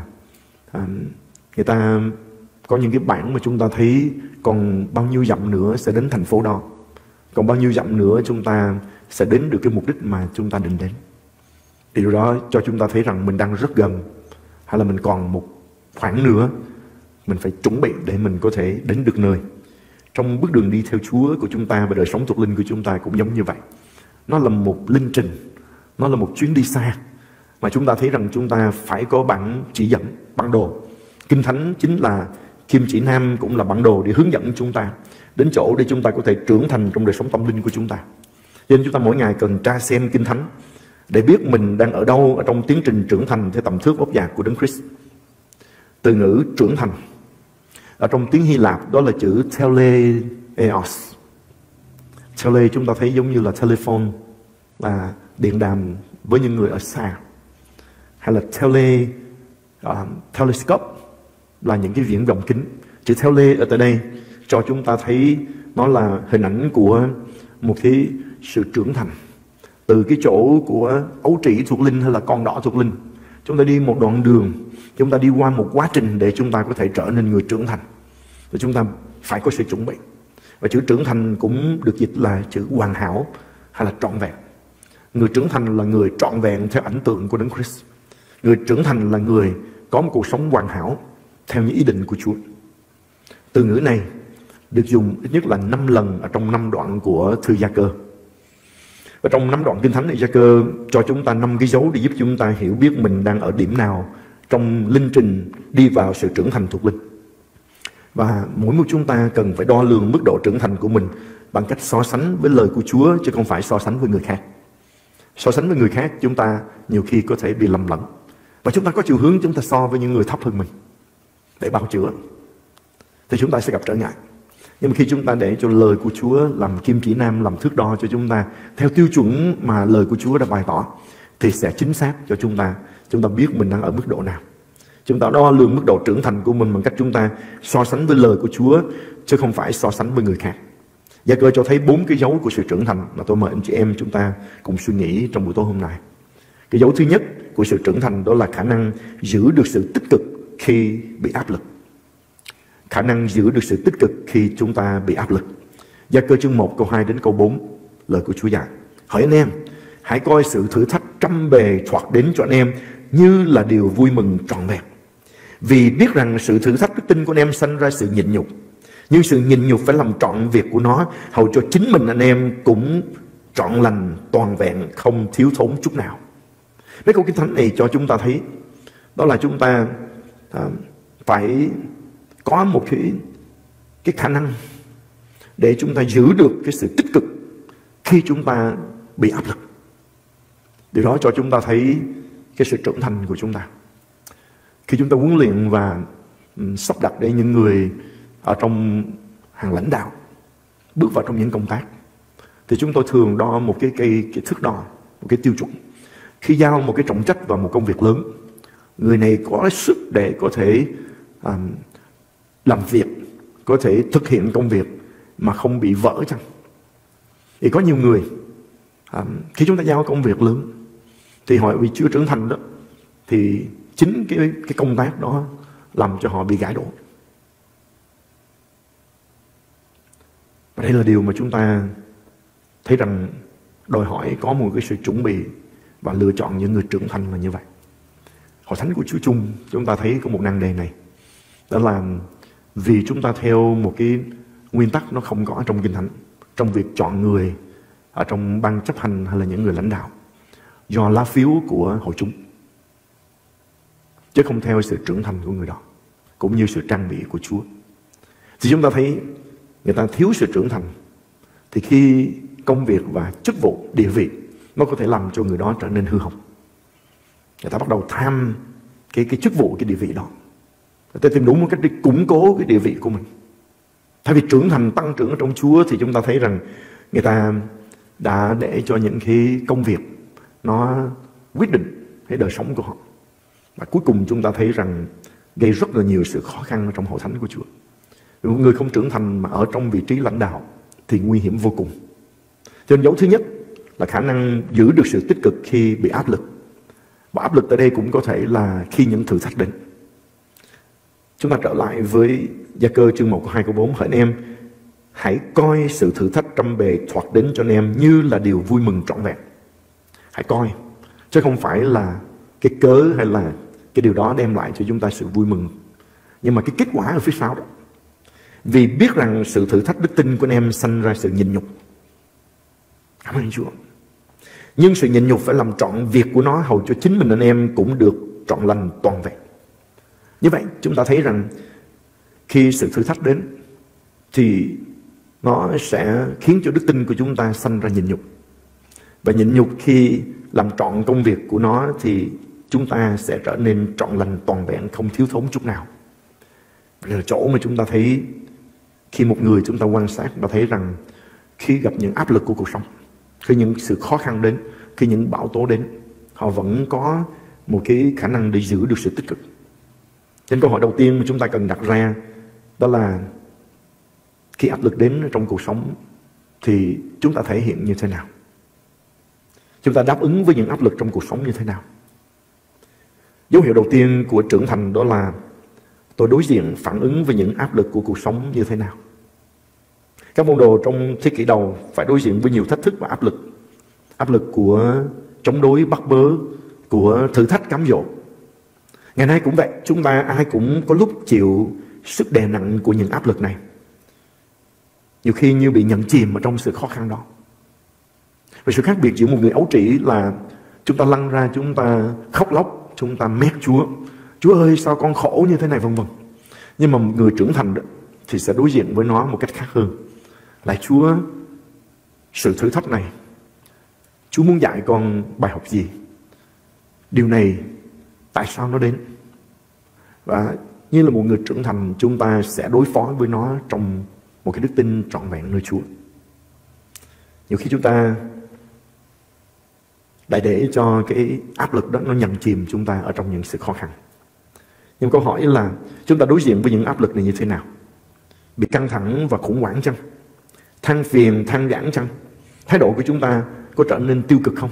Người ta có những cái bản mà chúng ta thấy còn bao nhiêu dặm nữa sẽ đến thành phố đó, còn bao nhiêu dặm nữa chúng ta sẽ đến được cái mục đích mà chúng ta định đến. Thì điều đó cho chúng ta thấy rằng mình đang rất gần, hay là mình còn một khoảng nữa mình phải chuẩn bị để mình có thể đến được nơi. Trong bước đường đi theo Chúa của chúng ta và đời sống thuộc linh của chúng ta cũng giống như vậy. Nó là một linh trình, nó là một chuyến đi xa mà chúng ta thấy rằng chúng ta phải có bản chỉ dẫn, bản đồ. Kinh Thánh chính là kim chỉ nam, cũng là bản đồ để hướng dẫn chúng ta đến chỗ để chúng ta có thể trưởng thành trong đời sống tâm linh của chúng ta. Cho nên chúng ta mỗi ngày cần tra xem Kinh Thánh để biết mình đang ở đâu ở trong tiến trình trưởng thành theo tầm thước ốc dạc của Đấng Christ. Từ ngữ trưởng thành ở trong tiếng Hy Lạp đó là chữ teleos. Tele chúng ta thấy giống như là telephone, là điện đàm với những người ở xa, hay là telescope là những cái viễn vọng kính. Chữ tele ở tại đây cho chúng ta thấy nó là hình ảnh của một cái sự trưởng thành từ cái chỗ của ấu trĩ thuộc linh hay là con đỏ thuộc linh. Chúng ta đi một đoạn đường, chúng ta đi qua một quá trình để chúng ta có thể trở nên người trưởng thành. Và chúng ta phải có sự chuẩn bị. Và chữ trưởng thành cũng được dịch là chữ hoàn hảo hay là trọn vẹn. Người trưởng thành là người trọn vẹn theo ảnh tượng của Đấng Christ. Người trưởng thành là người có một cuộc sống hoàn hảo theo những ý định của Chúa. Từ ngữ này được dùng ít nhất là 5 lần ở trong 5 đoạn của thư Gia-cơ. Và trong 5 đoạn Kinh Thánh này, Gia-cơ cho chúng ta 5 cái dấu để giúp chúng ta hiểu biết mình đang ở điểm nào trong linh trình đi vào sự trưởng thành thuộc linh. Và mỗi một chúng ta cần phải đo lường mức độ trưởng thành của mình bằng cách so sánh với lời của Chúa, chứ không phải so sánh với người khác. So sánh với người khác chúng ta nhiều khi có thể bị lầm lẫn, và chúng ta có chiều hướng chúng ta so với những người thấp hơn mình để bào chữa, thì chúng ta sẽ gặp trở ngại. Nhưng mà khi chúng ta để cho lời của Chúa làm kim chỉ nam, làm thước đo cho chúng ta theo tiêu chuẩn mà lời của Chúa đã bày tỏ, thì sẽ chính xác cho chúng ta biết mình đang ở mức độ nào. Chúng ta đo lường mức độ trưởng thành của mình bằng cách chúng ta so sánh với lời của Chúa, chứ không phải so sánh với người khác. Gia-cơ cho thấy 4 cái dấu của sự trưởng thành mà tôi mời anh chị em chúng ta cùng suy nghĩ trong buổi tối hôm nay. Cái dấu thứ nhất của sự trưởng thành đó là khả năng giữ được sự tích cực khi bị áp lực. Khả năng giữ được sự tích cực khi chúng ta bị áp lực. Gia-cơ chương 1 câu 2 đến câu 4, lời của Chúa dạy: Hỡi anh em, hãy coi sự thử thách trăm bề thoạt đến cho anh em như là điều vui mừng trọn vẹn. Vì biết rằng sự thử thách đức tin của anh em sanh ra sự nhịn nhục, nhưng sự nhịn nhục phải làm trọn việc của nó, hầu cho chính mình anh em cũng trọn lành, toàn vẹn, không thiếu thốn chút nào. Mấy câu Kinh Thánh này cho chúng ta thấy đó là chúng ta phải có một cái khả năng để chúng ta giữ được cái sự tích cực khi chúng ta bị áp lực. Điều đó cho chúng ta thấy cái sự trưởng thành của chúng ta. Khi chúng ta huấn luyện và sắp đặt để những người ở trong hàng lãnh đạo bước vào trong những công tác, thì chúng tôi thường đo một cái thước đo, một cái tiêu chuẩn. Khi giao một cái trọng trách vào một công việc lớn, người này có sức để có thể làm việc, có thể thực hiện công việc mà không bị vỡ chăng? Thì có nhiều người khi chúng ta giao công việc lớn thì họ vì chưa trưởng thành đó, thì chính cái công tác đó làm cho họ bị gãy đổ. Và đây là điều mà chúng ta thấy rằng đòi hỏi có một cái sự chuẩn bị và lựa chọn những người trưởng thành là như vậy. Hội thánh của Chúa Chung, chúng ta thấy có một nan đề này, đó là vì chúng ta theo một cái nguyên tắc nó không có trong Kinh Thánh, trong việc chọn người ở trong ban chấp hành hay là những người lãnh đạo, do lá phiếu của hội chúng, chứ không theo sự trưởng thành của người đó, cũng như sự trang bị của Chúa. Thì chúng ta thấy người ta thiếu sự trưởng thành, thì khi công việc và chức vụ, địa vị nó có thể làm cho người đó trở nên hư hỏng. Người ta bắt đầu tham cái chức vụ, cái địa vị đó. Người ta tìm đủ một cách để củng cố cái địa vị của mình. Thay vì trưởng thành, tăng trưởng ở trong Chúa, thì chúng ta thấy rằng người ta đã để cho những cái công việc nó quyết định cái đời sống của họ. Và cuối cùng chúng ta thấy rằng gây rất là nhiều sự khó khăn trong hội thánh của Chúa. Một người không trưởng thành mà ở trong vị trí lãnh đạo thì nguy hiểm vô cùng. Cho nên dấu thứ nhất là khả năng giữ được sự tích cực khi bị áp lực. Và áp lực tại đây cũng có thể là khi những thử thách đến. Chúng ta trở lại với Gia Cơ chương 1 câu 2 câu 4. Hỡi anh em, hãy coi sự thử thách trăm bề thoạt đến cho anh em như là điều vui mừng trọn vẹn. Hãy coi, chứ không phải là cái cớ hay là cái điều đó đem lại cho chúng ta sự vui mừng, nhưng mà cái kết quả ở phía sau đó. Vì biết rằng sự thử thách đức tin của anh em sanh ra sự nhịn nhục. Cảm ơn Chúa. Nhưng sự nhịn nhục phải làm trọn việc của nó, hầu cho chính mình anh em cũng được trọn lành toàn vẹn. Như vậy chúng ta thấy rằng khi sự thử thách đến thì nó sẽ khiến cho đức tin của chúng ta sanh ra nhịn nhục. Và nhịn nhục khi làm trọn công việc của nó thì chúng ta sẽ trở nên trọn lành toàn vẹn, không thiếu thốn chút nào. Đây là chỗ mà chúng ta thấy khi một người chúng ta quan sát và thấy rằng khi gặp những áp lực của cuộc sống, khi những sự khó khăn đến, khi những bão tố đến, họ vẫn có một cái khả năng để giữ được sự tích cực. Nên câu hỏi đầu tiên mà chúng ta cần đặt ra đó là khi áp lực đến trong cuộc sống thì chúng ta thể hiện như thế nào? Chúng ta đáp ứng với những áp lực trong cuộc sống như thế nào? Dấu hiệu đầu tiên của trưởng thành đó là tôi đối diện, phản ứng với những áp lực của cuộc sống như thế nào? Các môn đồ trong thế kỷ đầu phải đối diện với nhiều thách thức và áp lực. Áp lực của chống đối, bắt bớ, của thử thách cám dỗ. Ngày nay cũng vậy, chúng ta ai cũng có lúc chịu sức đè nặng của những áp lực này. Nhiều khi như bị nhận chìm ở trong sự khó khăn đó. Và sự khác biệt giữa một người ấu trĩ là chúng ta lăn ra, chúng ta khóc lóc, chúng ta mét Chúa. Chúa ơi sao con khổ như thế này vân vân. Nhưng mà một người trưởng thành thì sẽ đối diện với nó một cách khác hơn. Là Chúa, sự thử thách này, Chúa muốn dạy con bài học gì? Điều này tại sao nó đến? Và như là một người trưởng thành, chúng ta sẽ đối phó với nó trong một cái đức tin trọn vẹn nơi Chúa. Nhiều khi chúng ta lại để cho cái áp lực đó nó nhận chìm chúng ta ở trong những sự khó khăn. Nhưng câu hỏi là chúng ta đối diện với những áp lực này như thế nào? Bị căng thẳng và khủng hoảng chăng? Than phiền, than vãn chăng? Thái độ của chúng ta có trở nên tiêu cực không?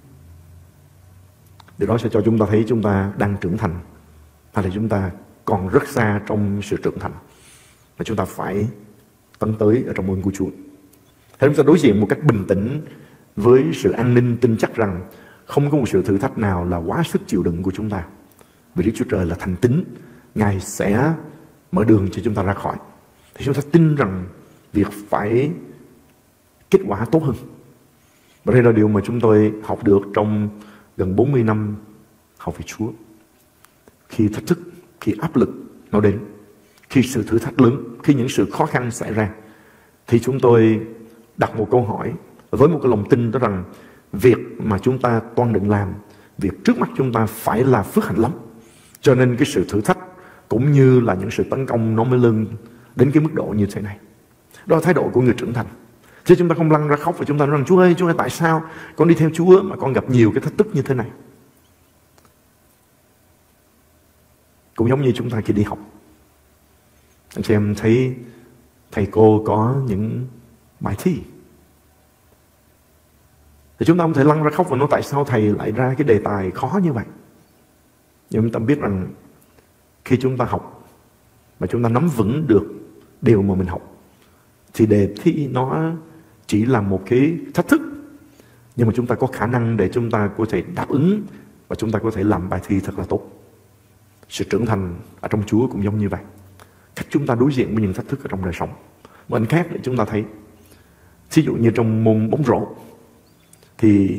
Điều đó sẽ cho chúng ta thấy chúng ta đang trưởng thành, hay là chúng ta còn rất xa trong sự trưởng thành, và chúng ta phải tấn tới ở trong ơn của Chúa. Thế chúng ta đối diện một cách bình tĩnh với sự an ninh, tin chắc rằng không có một sự thử thách nào là quá sức chịu đựng của chúng ta. Vì Đức Chúa Trời là thành tín, Ngài sẽ mở đường cho chúng ta ra khỏi. Thì chúng ta tin rằng việc phải kết quả tốt hơn. Và đây là điều mà chúng tôi học được trong gần 40 năm học về Chúa. Khi thách thức, khi áp lực nó đến, khi sự thử thách lớn, khi những sự khó khăn xảy ra, thì chúng tôi đặt một câu hỏi với một cái lòng tin đó rằng việc mà chúng ta toan định làm, việc trước mắt chúng ta phải là phước hạnh lắm. Cho nên cái sự thử thách cũng như là những sự tấn công nó mới lên đến cái mức độ như thế này. Đó là thái độ của người trưởng thành. Chứ chúng ta không lăn ra khóc và chúng ta nói rằng Chúa ơi tại sao con đi theo Chúa mà con gặp nhiều cái thách thức như thế này. Cũng giống như chúng ta khi đi học. Anh chị em thấy thầy cô có những bài thi, thì chúng ta không thể lăn ra khóc và nói tại sao thầy lại ra cái đề tài khó như vậy. Nhưng chúng ta biết rằng khi chúng ta học và chúng ta nắm vững được điều mà mình học, thì đề thi nó chỉ là một cái thách thức, nhưng mà chúng ta có khả năng để chúng ta có thể đáp ứng và chúng ta có thể làm bài thi thật là tốt. Sự trưởng thành ở trong Chúa cũng giống như vậy. Cách chúng ta đối diện với những thách thức ở trong đời sống. Một anh khác để chúng ta thấy, ví dụ như trong môn bóng rổ, thì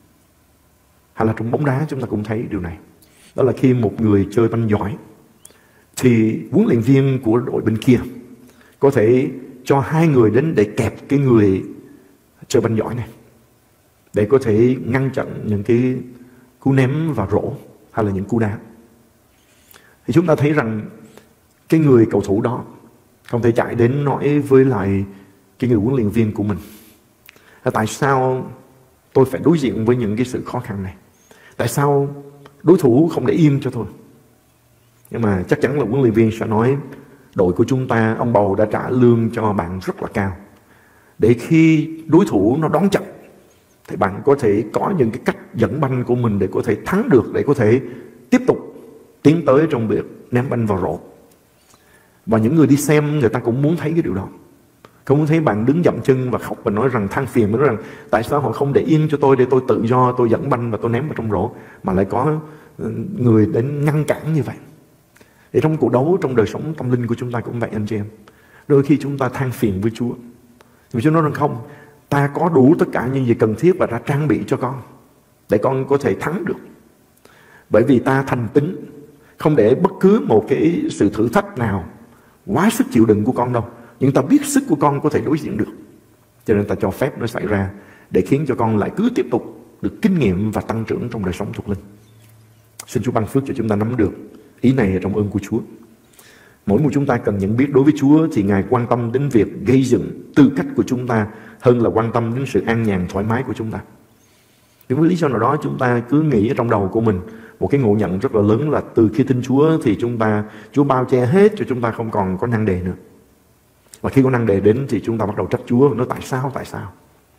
hay là trong bóng đá chúng ta cũng thấy điều này. Đó là khi một người chơi banh giỏi, thì huấn luyện viên của đội bên kia có thể cho hai người đến để kẹp cái người chơi banh giỏi này, để có thể ngăn chặn những cái cú ném vào rổ hay là những cú đá. Thì chúng ta thấy rằng cái người cầu thủ đó không thể chạy đến nói với lại cái người huấn luyện viên của mình: tại sao tôi phải đối diện với những cái sự khó khăn này? Tại sao đối thủ không để yên cho tôi? Nhưng mà chắc chắn là huấn luyện viên sẽ nói: đội của chúng ta, ông bầu đã trả lương cho bạn rất là cao, để khi đối thủ nó đón chậm thì bạn có thể có những cái cách dẫn banh của mình để có thể thắng được, để có thể tiếp tục tiến tới trong việc ném banh vào rổ. Và những người đi xem, người ta cũng muốn thấy cái điều đó. Không muốn thấy bạn đứng dậm chân và khóc và nói rằng than phiền, nói rằng tại sao họ không để yên cho tôi để tôi tự do, tôi dẫn banh và tôi ném vào trong rổ, mà lại có người đến ngăn cản như vậy. Thì trong cuộc đấu, trong đời sống tâm linh của chúng ta cũng vậy anh chị em. Đôi khi chúng ta than phiền với Chúa, nhưng Chúa nói rằng không, ta có đủ tất cả những gì cần thiết và đã trang bị cho con để con có thể thắng được. Bởi vì ta thành tín, không để bất cứ một cái sự thử thách nào quá sức chịu đựng của con đâu, nhưng ta biết sức của con có thể đối diện được. Cho nên ta cho phép nó xảy ra để khiến cho con lại cứ tiếp tục được kinh nghiệm và tăng trưởng trong đời sống thuộc linh. Xin Chúa ban phước cho chúng ta nắm được ý này trong ơn của Chúa. Mỗi một chúng ta cần nhận biết đối với Chúa thì Ngài quan tâm đến việc gây dựng tư cách của chúng ta hơn là quan tâm đến sự an nhàn thoải mái của chúng ta. Vì với lý do nào đó chúng ta cứ nghĩ ở trong đầu của mình một cái ngộ nhận rất là lớn là từ khi tin Chúa thì Chúa bao che hết cho chúng ta không còn có năng đề nữa. Và khi có năng đề đến thì chúng ta bắt đầu trách Chúa và nói tại sao.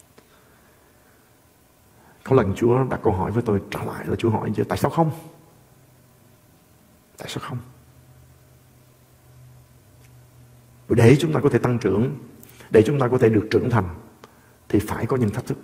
Có lần Chúa đặt câu hỏi với tôi trở lại là Chúa hỏi chứ tại sao không? Tại sao không? Để chúng ta có thể tăng trưởng, để chúng ta có thể được trưởng thành thì phải có những thách thức.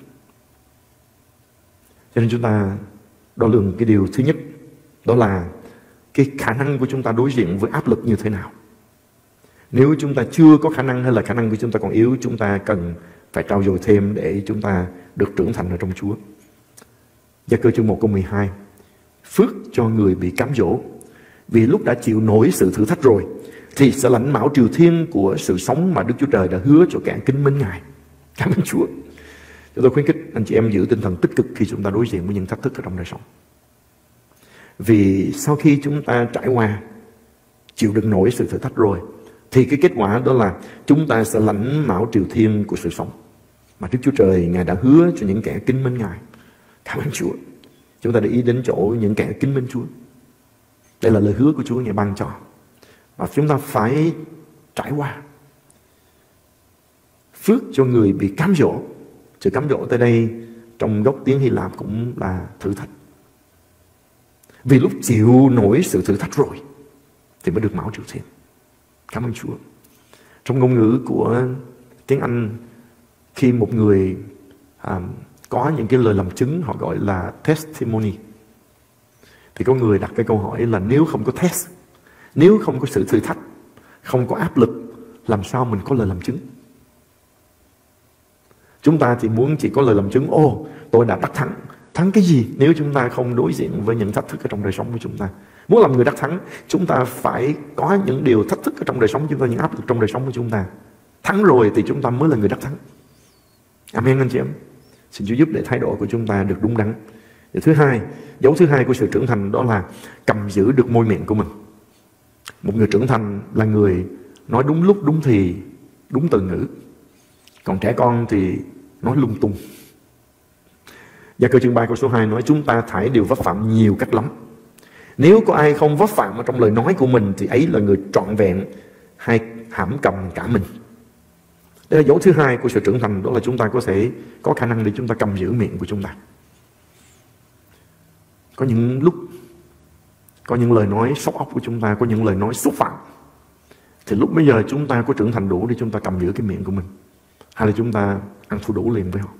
Cho nên chúng ta đo lường cái điều thứ nhất, đó là cái khả năng của chúng ta đối diện với áp lực như thế nào. Nếu chúng ta chưa có khả năng hay là khả năng của chúng ta còn yếu, chúng ta cần phải trau dồi thêm để chúng ta được trưởng thành ở trong Chúa. Gia Cơ chương 1 câu 12: phước cho người bị cám dỗ, vì lúc đã chịu nổi sự thử thách rồi thì sẽ lãnh mão triều thiên của sự sống mà Đức Chúa Trời đã hứa cho kẻ kính mến Ngài. Cảm ơn Chúa. Cho tôi khuyến khích anh chị em giữ tinh thần tích cực khi chúng ta đối diện với những thách thức ở trong đời sống. Vì sau khi chúng ta trải qua, chịu đựng nổi sự thử thách rồi, thì cái kết quả đó là chúng ta sẽ lãnh mão triều thiên của sự sống mà Đức Chúa Trời Ngài đã hứa cho những kẻ kính mến Ngài. Cảm ơn Chúa. Chúng ta để ý đến chỗ những kẻ kính mến Chúa. Đây là lời hứa của Chúa Ngài ban cho, và chúng ta phải trải qua. Phước cho người bị cám dỗ. Sự cám dỗ tới đây trong gốc tiếng Hy Lạp cũng là thử thách. Vì lúc chịu nổi sự thử thách rồi thì mới được mão triều thiên. Cảm ơn Chúa. Trong ngôn ngữ của tiếng Anh, khi một người có những cái lời làm chứng, họ gọi là testimony, thì có người đặt cái câu hỏi là nếu không có test, nếu không có sự thử thách, không có áp lực, làm sao mình có lời làm chứng? Chúng ta thì muốn chỉ có lời làm chứng: tôi đã đắc thắng. Thắng cái gì nếu chúng ta không đối diện với những thách thức ở trong đời sống của chúng ta? Muốn làm người đắc thắng, chúng ta phải có những điều thách thức ở trong đời sống của chúng ta, những áp lực trong đời sống của chúng ta. Thắng rồi thì chúng ta mới là người đắc thắng. Amen anh chị em. Xin Chúa giúp để thái độ của chúng ta được đúng đắn. Điều thứ hai, dấu thứ hai của sự trưởng thành đó là cầm giữ được môi miệng của mình. Một người trưởng thành là người nói đúng lúc, đúng thì, đúng từ ngữ. Còn trẻ con thì nói lung tung. Gia Cơ chương 3 câu số 2 nói chúng ta thải đều vấp phạm nhiều cách lắm. Nếu có ai không vấp phạm ở trong lời nói của mình thì ấy là người trọn vẹn hay hãm cầm cả mình. Đây là dấu thứ hai của sự trưởng thành, đó là chúng ta có thể có khả năng để chúng ta cầm giữ miệng của chúng ta. Có những lúc có những lời nói sốc óc của chúng ta, có những lời nói xúc phạm, thì lúc bây giờ chúng ta có trưởng thành đủ để chúng ta cầm giữ cái miệng của mình, hay là chúng ta ăn thua đủ liền với họ?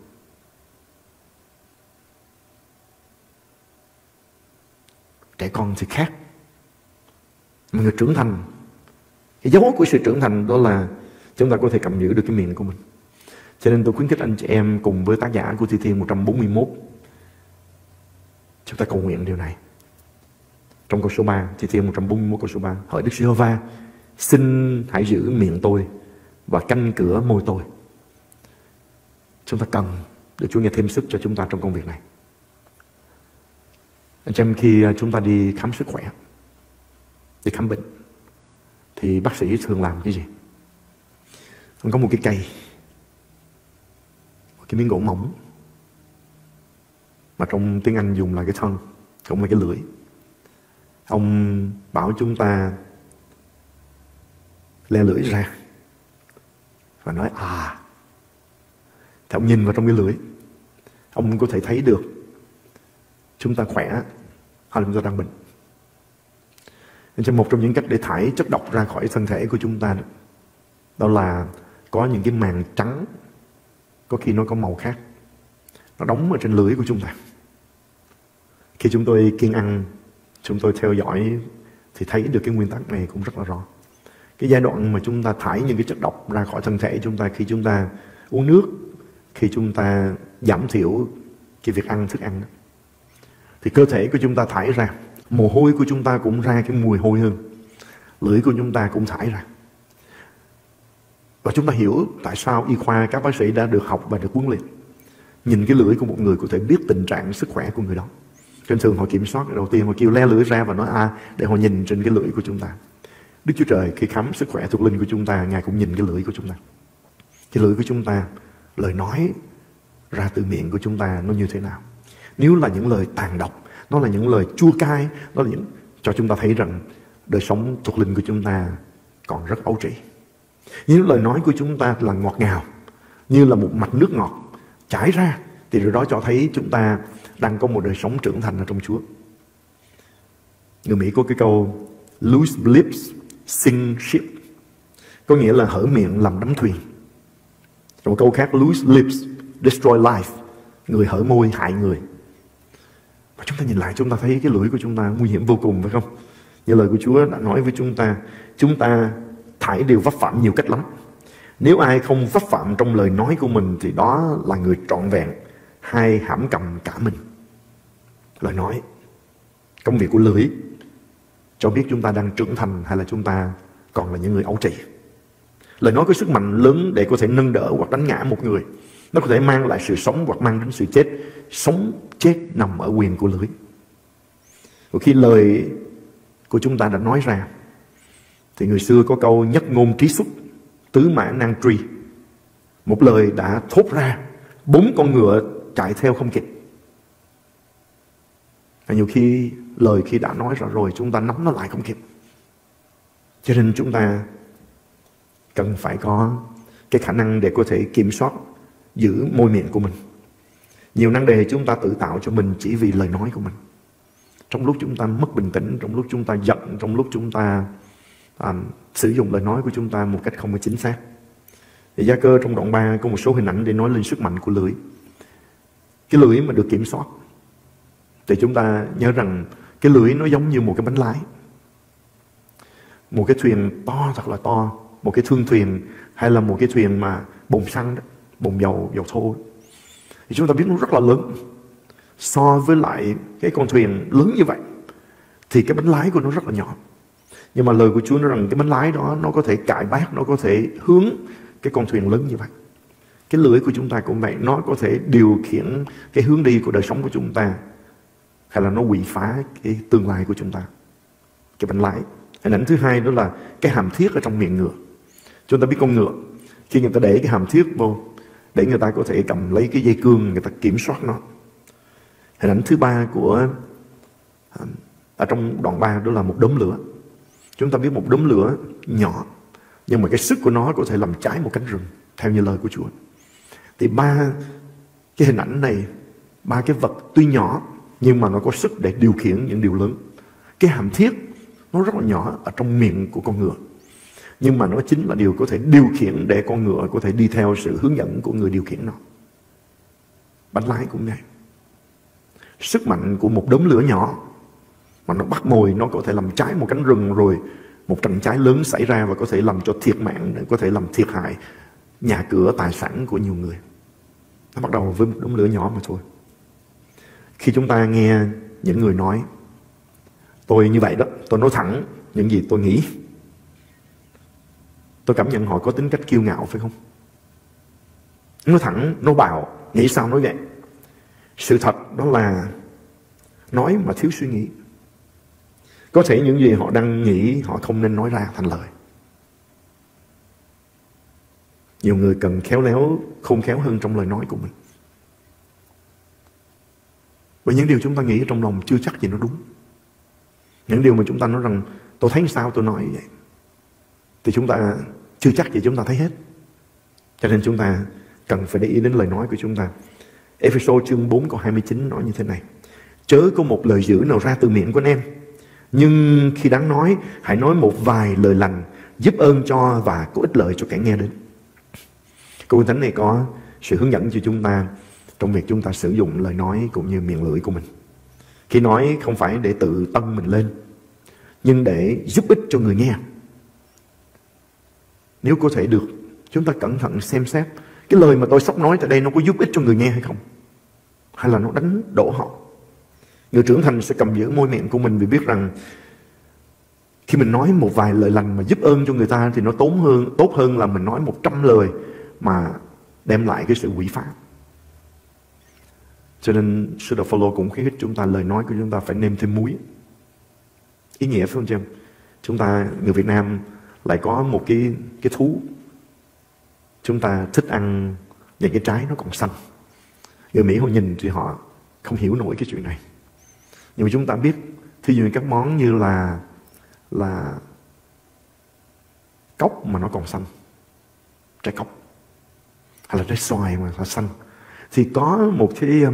Trẻ con thì khác. Mà người trưởng thành, cái dấu của sự trưởng thành đó là chúng ta có thể cầm giữ được cái miệng của mình. Cho nên tôi khuyến khích anh chị em cùng với tác giả của Thi Thiên 141, chúng ta cầu nguyện điều này. Trong câu số 3, Thi Thiên 141 câu số 3, hỡi Đức Giê-hô-va, xin hãy giữ miệng tôi và canh cửa môi tôi. Chúng ta cần để Chúa nghe thêm sức cho chúng ta trong công việc này. Anh chị em, khi chúng ta đi khám sức khỏe, đi khám bệnh, thì bác sĩ thường làm cái gì? Ông có một cái cây, một cái miếng gỗ mỏng, mà trong tiếng Anh dùng là cái thân, cũng là cái lưỡi. Ông bảo chúng ta le lưỡi ra và nói thì ông nhìn vào trong cái lưỡi, ông có thể thấy được chúng ta khỏe hay là chúng ta đang bệnh. Nên một trong những cách để thải chất độc ra khỏi thân thể của chúng ta đó là có những cái màng trắng, có khi nó có màu khác, nó đóng ở trên lưỡi của chúng ta. Khi chúng tôi kiêng ăn, chúng tôi theo dõi thì thấy được cái nguyên tắc này cũng rất là rõ. Cái giai đoạn mà chúng ta thải những cái chất độc ra khỏi thân thể chúng ta khi chúng ta uống nước, khi chúng ta giảm thiểu cái việc ăn thức ăn đó, thì cơ thể của chúng ta thải ra, mồ hôi của chúng ta cũng ra cái mùi hôi hơn, lưỡi của chúng ta cũng thải ra. Và chúng ta hiểu tại sao y khoa, các bác sĩ đã được học và được huấn luyện. Nhìn cái lưỡi của một người có thể biết tình trạng sức khỏe của người đó. Trên thường họ kiểm soát, đầu tiên họ kêu le lưỡi ra và nói để họ nhìn trên cái lưỡi của chúng ta. Đức Chúa Trời khi khám sức khỏe thuộc linh của chúng ta, Ngài cũng nhìn cái lưỡi của chúng ta. Cái lưỡi của chúng ta, lời nói ra từ miệng của chúng ta nó như thế nào? Nếu là những lời tàn độc, nó là những lời chua cay, nó là những cho chúng ta thấy rằng đời sống thuộc linh của chúng ta còn rất ấu trĩ. Những lời nói của chúng ta là ngọt ngào, như là một mạch nước ngọt chảy ra, thì điều đó cho thấy chúng ta đang có một đời sống trưởng thành ở trong Chúa. Người Mỹ có cái câu loose lips sink ship, có nghĩa là hở miệng làm đắm thuyền. Trong một câu khác, loose lips destroy life, người hở môi hại người. Và chúng ta nhìn lại, chúng ta thấy cái lưỡi của chúng ta nguy hiểm vô cùng, phải không? Như lời của Chúa đã nói với chúng ta thải đều vấp phạm nhiều cách lắm. Nếu ai không vấp phạm trong lời nói của mình thì đó là người trọn vẹn hay hãm cầm cả mình. Lời nói, công việc của lưỡi cho biết chúng ta đang trưởng thành hay là chúng ta còn là những người ấu trĩ. Lời nói có sức mạnh lớn để có thể nâng đỡ hoặc đánh ngã một người. Nó có thể mang lại sự sống hoặc mang đến sự chết. Sống chết nằm ở quyền của lưỡi. Và khi lời của chúng ta đã nói ra, thì người xưa có câu nhất ngôn trí xuất, tứ mã nan truy. Một lời đã thốt ra, 4 con ngựa chạy theo không kịp. Và nhiều khi lời khi đã nói ra rồi, chúng ta nắm nó lại không kịp. Cho nên chúng ta cần phải có cái khả năng để có thể kiểm soát, giữ môi miệng của mình. Nhiều năng đề chúng ta tự tạo cho mình chỉ vì lời nói của mình. Trong lúc chúng ta mất bình tĩnh, trong lúc chúng ta giận, trong lúc chúng ta sử dụng lời nói của chúng ta một cách không có chính xác. Thì Gia Cơ trong đoạn 3 có một số hình ảnh để nói lên sức mạnh của lưỡi. Cái lưỡi mà được kiểm soát thì chúng ta nhớ rằng cái lưỡi nó giống như một cái bánh lái. Một cái thuyền to, thật là to, một cái thương thuyền hay là một cái thuyền mà bồn xăng đó, bồn dầu thô đó, thì chúng ta biết nó rất là lớn. So với lại cái con thuyền lớn như vậy thì cái bánh lái của nó rất là nhỏ. Nhưng mà lời của Chúa nói rằng cái bánh lái đó nó có thể cải bát, nó có thể hướng cái con thuyền lớn như vậy. Cái lưỡi của chúng ta cũng vậy, nó có thể điều khiển cái hướng đi của đời sống của chúng ta, hay là nó quỷ phá cái tương lai của chúng ta. Cái bánh lái. Hình ảnh thứ hai đó là cái hàm thiết ở trong miệng ngựa. Chúng ta biết con ngựa, khi người ta để cái hàm thiết vô để người ta có thể cầm lấy cái dây cương, người ta kiểm soát nó. Hình ảnh thứ ba ở trong đoạn 3 đó là một đốm lửa. Chúng ta biết một đốm lửa nhỏ, nhưng mà cái sức của nó có thể làm cháy một cánh rừng, theo như lời của Chúa. Thì ba cái hình ảnh này, ba cái vật tuy nhỏ nhưng mà nó có sức để điều khiển những điều lớn. Cái hàm thiết nó rất là nhỏ ở trong miệng của con ngựa, nhưng mà nó chính là điều có thể điều khiển để con ngựa có thể đi theo sự hướng dẫn của người điều khiển nó. Bánh lái cũng vậy. Sức mạnh của một đốm lửa nhỏ mà nó bắt mồi, nó có thể làm cháy một cánh rừng, rồi một trận cháy lớn xảy ra và có thể làm cho thiệt mạng, có thể làm thiệt hại nhà cửa, tài sản của nhiều người. Nó bắt đầu với một đốm lửa nhỏ mà thôi. Khi chúng ta nghe những người nói tôi như vậy đó, tôi nói thẳng những gì tôi nghĩ, tôi cảm nhận họ có tính cách kiêu ngạo, phải không? Nói thẳng, nói bạo, nghĩ sao nói vậy. Sự thật đó là nói mà thiếu suy nghĩ. Có thể những gì họ đang nghĩ họ không nên nói ra thành lời. Nhiều người cần khéo léo, khôn khéo hơn trong lời nói của mình. Bởi những điều chúng ta nghĩ trong lòng chưa chắc gì nó đúng. Những điều mà chúng ta nói rằng tôi thấy sao tôi nói vậy, thì chúng ta chưa chắc gì chúng ta thấy hết. Cho nên chúng ta cần phải để ý đến lời nói của chúng ta. Ê-phê-sô chương 4 câu 29 nói như thế này: chớ có một lời dữ nào ra từ miệng của anh em, nhưng khi đáng nói, hãy nói một vài lời lành, giúp ơn cho và có ích lợi cho kẻ nghe đến. Câu Kinh Thánh này có sự hướng dẫn cho chúng ta trong việc chúng ta sử dụng lời nói cũng như miệng lưỡi của mình. Khi nói không phải để tự tăng mình lên, nhưng để giúp ích cho người nghe. Nếu có thể được, chúng ta cẩn thận xem xét cái lời mà tôi sắp nói tại đây nó có giúp ích cho người nghe hay không, hay là nó đánh đổ họ. Người trưởng thành sẽ cầm giữ môi miệng của mình, vì biết rằng khi mình nói một vài lời lành mà giúp ơn cho người ta thì nó tốt hơn là mình nói 100 lời mà đem lại cái sự quỷ phá. Cho nên Sư Đạo Phao-lô cũng khuyến khích chúng ta lời nói của chúng ta phải nêm thêm muối. Ý nghĩa phải không chứ? Chúng ta, người Việt Nam lại có một cái thú. Chúng ta thích ăn những cái trái nó còn xanh. Người Mỹ họ nhìn thì họ không hiểu nổi cái chuyện này. Nhưng mà chúng ta biết, thí dụ như các món như là cóc mà nó còn xanh, trái cóc, hay là trái xoài mà là xanh, thì có một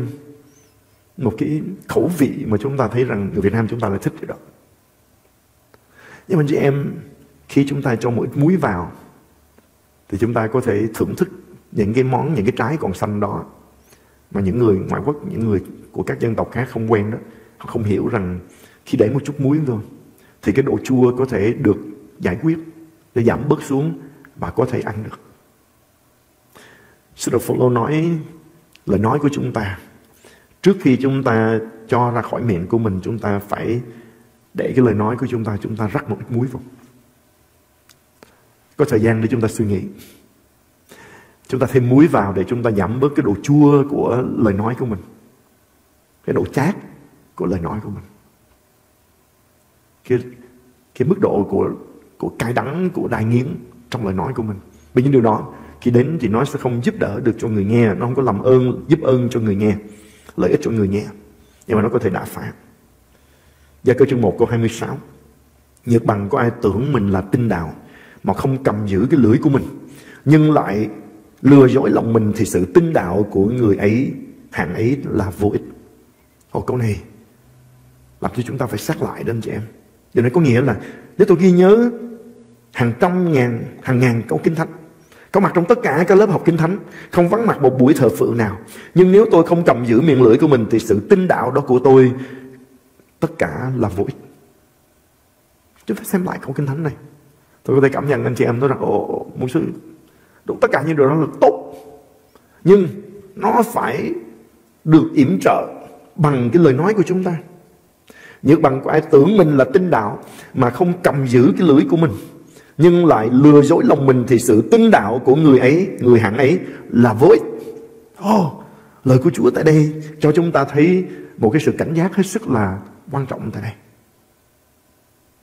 cái khẩu vị mà chúng ta thấy rằng người Việt Nam chúng ta lại thích cái đó. Nhưng mà chị em, khi chúng ta cho một ít muối vào thì chúng ta có thể thưởng thức những cái món, những cái trái còn xanh đó mà những người ngoại quốc, những người của các dân tộc khác không quen đó, họ không hiểu rằng khi để một chút muối thôi thì cái độ chua có thể được giải quyết, để giảm bớt xuống và có thể ăn được. Sư Đạo Phao-lô nói lời nói của chúng ta, trước khi chúng ta cho ra khỏi miệng của mình, chúng ta phải để cái lời nói của chúng ta rắc một ít muối vào. Có thời gian để chúng ta suy nghĩ. Chúng ta thêm muối vào để chúng ta giảm bớt cái độ chua của lời nói của mình, cái độ chát của lời nói của mình, cái mức độ của cay đắng, của đai nghiến trong lời nói của mình. Vì những điều đó khi đến thì nó sẽ không giúp đỡ được cho người nghe, nó không có làm giúp ơn cho người nghe, lợi ích cho người nghe, nhưng mà nó có thể đả phá. Gia Cơ chương 1 câu 26: nhược bằng có ai tưởng mình là tinh đạo mà không cầm giữ cái lưỡi của mình, nhưng lại lừa dối lòng mình, thì sự tinh đạo của người ấy, hạng ấy là vô ích. Câu này làm cho chúng ta phải xét lại đó anh chị em. Điều này có nghĩa là nếu tôi ghi nhớ hàng trăm ngàn, hàng ngàn câu Kinh Thánh, có mặt trong tất cả các lớp học Kinh Thánh, không vắng mặt một buổi thờ phượng nào, nhưng nếu tôi không cầm giữ miệng lưỡi của mình thì sự tinh đạo đó của tôi tất cả là vô ích. Chúng ta xem lại câu Kinh Thánh này, tôi có thể cảm nhận anh chị em nói rằng mục sư, đúng, tất cả những điều đó là tốt, nhưng nó phải được yểm trợ bằng cái lời nói của chúng ta. Nhược bằng có ai tưởng mình là tinh đạo mà không cầm giữ cái lưỡi của mình, nhưng lại lừa dối lòng mình, thì sự tinh đạo của người ấy, người hạng ấy là vô ích. Lời của Chúa tại đây cho chúng ta thấy một cái sự cảnh giác hết sức là quan trọng tại đây.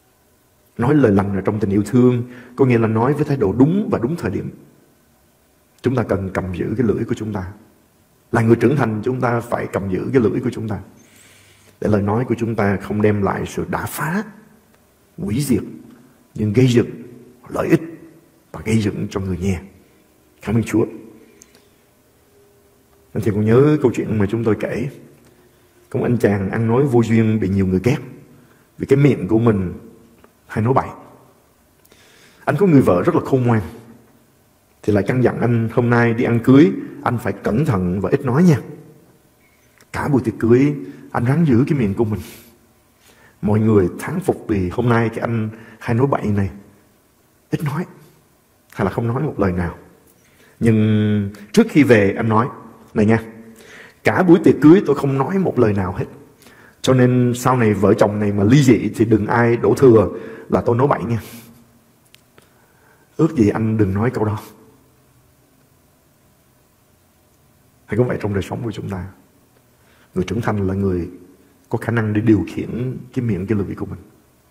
Nói lời lành ở trong tình yêu thương có nghĩa là nói với thái độ đúng và đúng thời điểm. Chúng ta cần cầm giữ cái lưỡi của chúng ta. Là người trưởng thành, chúng ta phải cầm giữ cái lưỡi của chúng ta, để lời nói của chúng ta không đem lại sự đả phá, hủy diệt, nhưng gây dựng lợi ích và gây dựng cho người nghe. Cảm ơn Chúa. Anh chị còn nhớ câu chuyện mà chúng tôi kể, có một anh chàng ăn nói vô duyên bị nhiều người ghét vì cái miệng của mình hay nói bậy. Anh có người vợ rất là khôn ngoan, thì lại căn dặn anh hôm nay đi ăn cưới anh phải cẩn thận và ít nói nha. Cả buổi tiệc cưới anh ráng giữ cái miệng của mình. Mọi người thán phục vì hôm nay cái anh hay nói bậy này ít nói, hay là không nói một lời nào. Nhưng trước khi về anh nói, này nha, cả buổi tiệc cưới tôi không nói một lời nào hết, cho nên sau này vợ chồng này mà ly dị thì đừng ai đổ thừa là tôi nói bậy nha. Ước gì anh đừng nói câu đó. Hay có vậy trong đời sống của chúng ta, người trưởng thành là người có khả năng để điều khiển cái miệng, cái lưỡi của mình.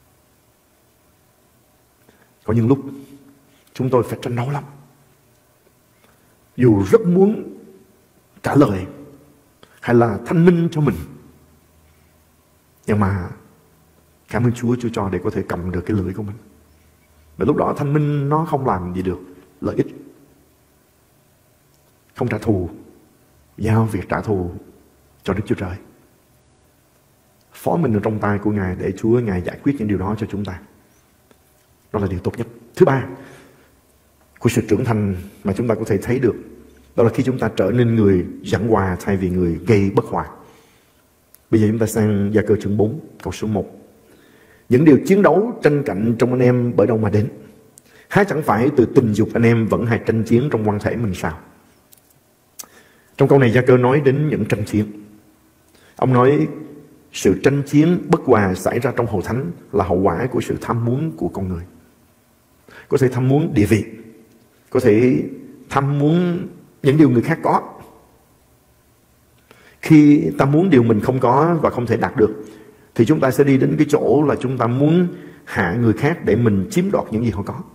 Có những lúc chúng tôi phải tranh đấu lắm, dù rất muốn trả lời hay là thanh minh cho mình, nhưng mà cảm ơn Chúa cho để có thể cầm được cái lưỡi của mình. Và lúc đó thanh minh nó không làm gì được lợi ích. Không trả thù, giao việc trả thù cho Đức Chúa Trời. Phó mình ở trong tay của Ngài để Chúa Ngài giải quyết những điều đó cho chúng ta. Đó là điều tốt nhất. Thứ ba của sự trưởng thành mà chúng ta có thể thấy được, đó là khi chúng ta trở nên người giảng hòa thay vì người gây bất hòa. Bây giờ chúng ta sang Gia Cơ chương 4 câu số 1. Những điều chiến đấu tranh cạnh trong anh em bởi đâu mà đến? Há chẳng phải từ tình dục anh em vẫn hay tranh chiến trong quan thể mình sao? Trong câu này Gia Cơ nói đến những tranh chiến. Ông nói sự tranh chiến bất hòa xảy ra trong hội thánh là hậu quả của sự tham muốn của con người. Có thể tham muốn địa vị, có thể tham muốn những điều người khác có. Khi ta muốn điều mình không có và không thể đạt được, thì chúng ta sẽ đi đến cái chỗ là chúng ta muốn hạ người khác để mình chiếm đoạt những gì họ có.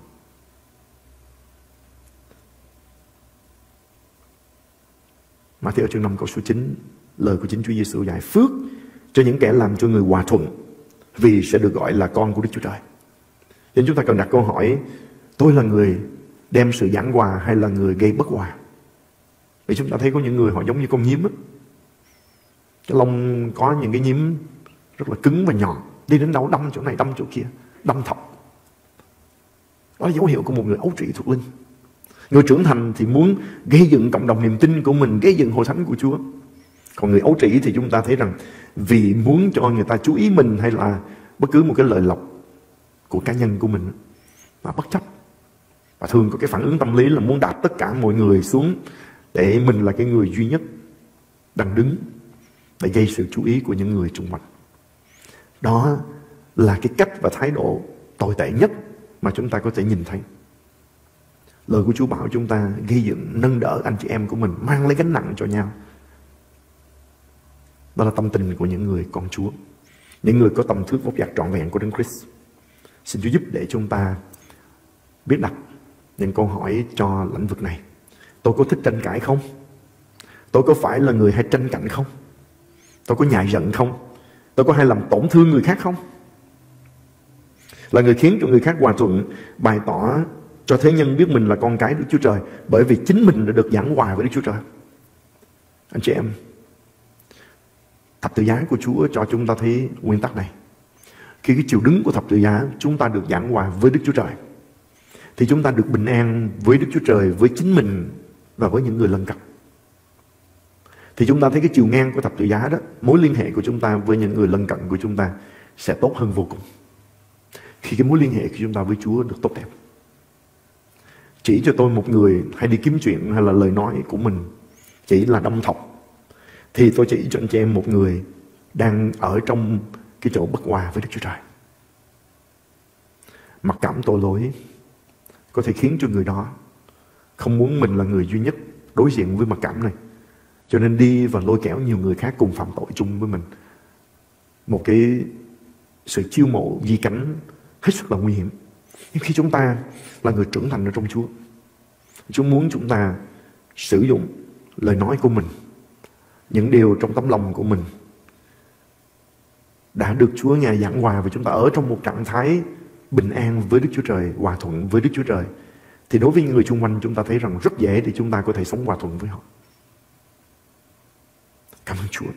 Matthew chương 5 câu số 9, lời của chính Chúa Giêsu dạy: phước cho những kẻ làm cho người hòa thuận, vì sẽ được gọi là con của Đức Chúa Trời. Nên chúng ta cần đặt câu hỏi, tôi là người đem sự giảng hòa hay là người gây bất hòa? Vì chúng ta thấy có những người họ giống như con nhím á. Cái lông có những cái nhím rất là cứng và nhọn, đi đến đâu đâm chỗ này đâm chỗ kia, đâm thọc. Đó là dấu hiệu của một người ấu trĩ thuộc linh. Người trưởng thành thì muốn gây dựng cộng đồng niềm tin của mình, gây dựng hội thánh của Chúa. Còn người ấu trĩ thì chúng ta thấy rằng vì muốn cho người ta chú ý mình hay là bất cứ một cái lời lộc của cá nhân của mình mà bất chấp. Và thường có cái phản ứng tâm lý là muốn đạp tất cả mọi người xuống để mình là cái người duy nhất đang đứng để gây sự chú ý của những người xung quanh. Đó là cái cách và thái độ tồi tệ nhất mà chúng ta có thể nhìn thấy. Lời của Chúa bảo chúng ta gây dựng, nâng đỡ anh chị em của mình, mang lấy gánh nặng cho nhau. Đó là tâm tình của những người con Chúa, những người có tâm thức vóc dạc trọn vẹn của Đấng Christ. Xin Chúa giúp để chúng ta biết đặt những câu hỏi cho lĩnh vực này. Tôi có thích tranh cãi không? Tôi có phải là người hay tranh cạnh không? Tôi có nhại giận không? Tôi có hay làm tổn thương người khác không? Là người khiến cho người khác hòa thuận, bày tỏ cho thế nhân biết mình là con cái Đức Chúa Trời, bởi vì chính mình đã được giảng hòa với Đức Chúa Trời. Anh chị em, thập tự giá của Chúa cho chúng ta thấy nguyên tắc này. Khi cái chiều đứng của thập tự giá chúng ta được giảng hòa với Đức Chúa Trời, thì chúng ta được bình an với Đức Chúa Trời, với chính mình và với những người lân cận. Thì chúng ta thấy cái chiều ngang của thập tự giá đó, mối liên hệ của chúng ta với những người lân cận của chúng ta sẽ tốt hơn vô cùng. Khi cái mối liên hệ của chúng ta với Chúa được tốt đẹp. Chỉ cho tôi một người hay đi kiếm chuyện hay là lời nói của mình chỉ là đâm thọc, thì tôi chỉ cho anh chị em một người đang ở trong cái chỗ bất hòa với Đức Chúa Trời. Mặc cảm tội lỗi có thể khiến cho người đó không muốn mình là người duy nhất đối diện với mặc cảm này, cho nên đi và lôi kéo nhiều người khác cùng phạm tội chung với mình. Một cái sự chiêu mộ di cánh hết sức là nguy hiểm. Nhưng khi chúng ta là người trưởng thành ở trong Chúa, Chúa muốn chúng ta sử dụng lời nói của mình, những điều trong tấm lòng của mình đã được Chúa Ngài giảng hòa, và chúng ta ở trong một trạng thái bình an với Đức Chúa Trời, hòa thuận với Đức Chúa Trời, thì đối với những người xung quanh chúng ta thấy rằng rất dễ để chúng ta có thể sống hòa thuận với họ. Cảm ơn Chúa.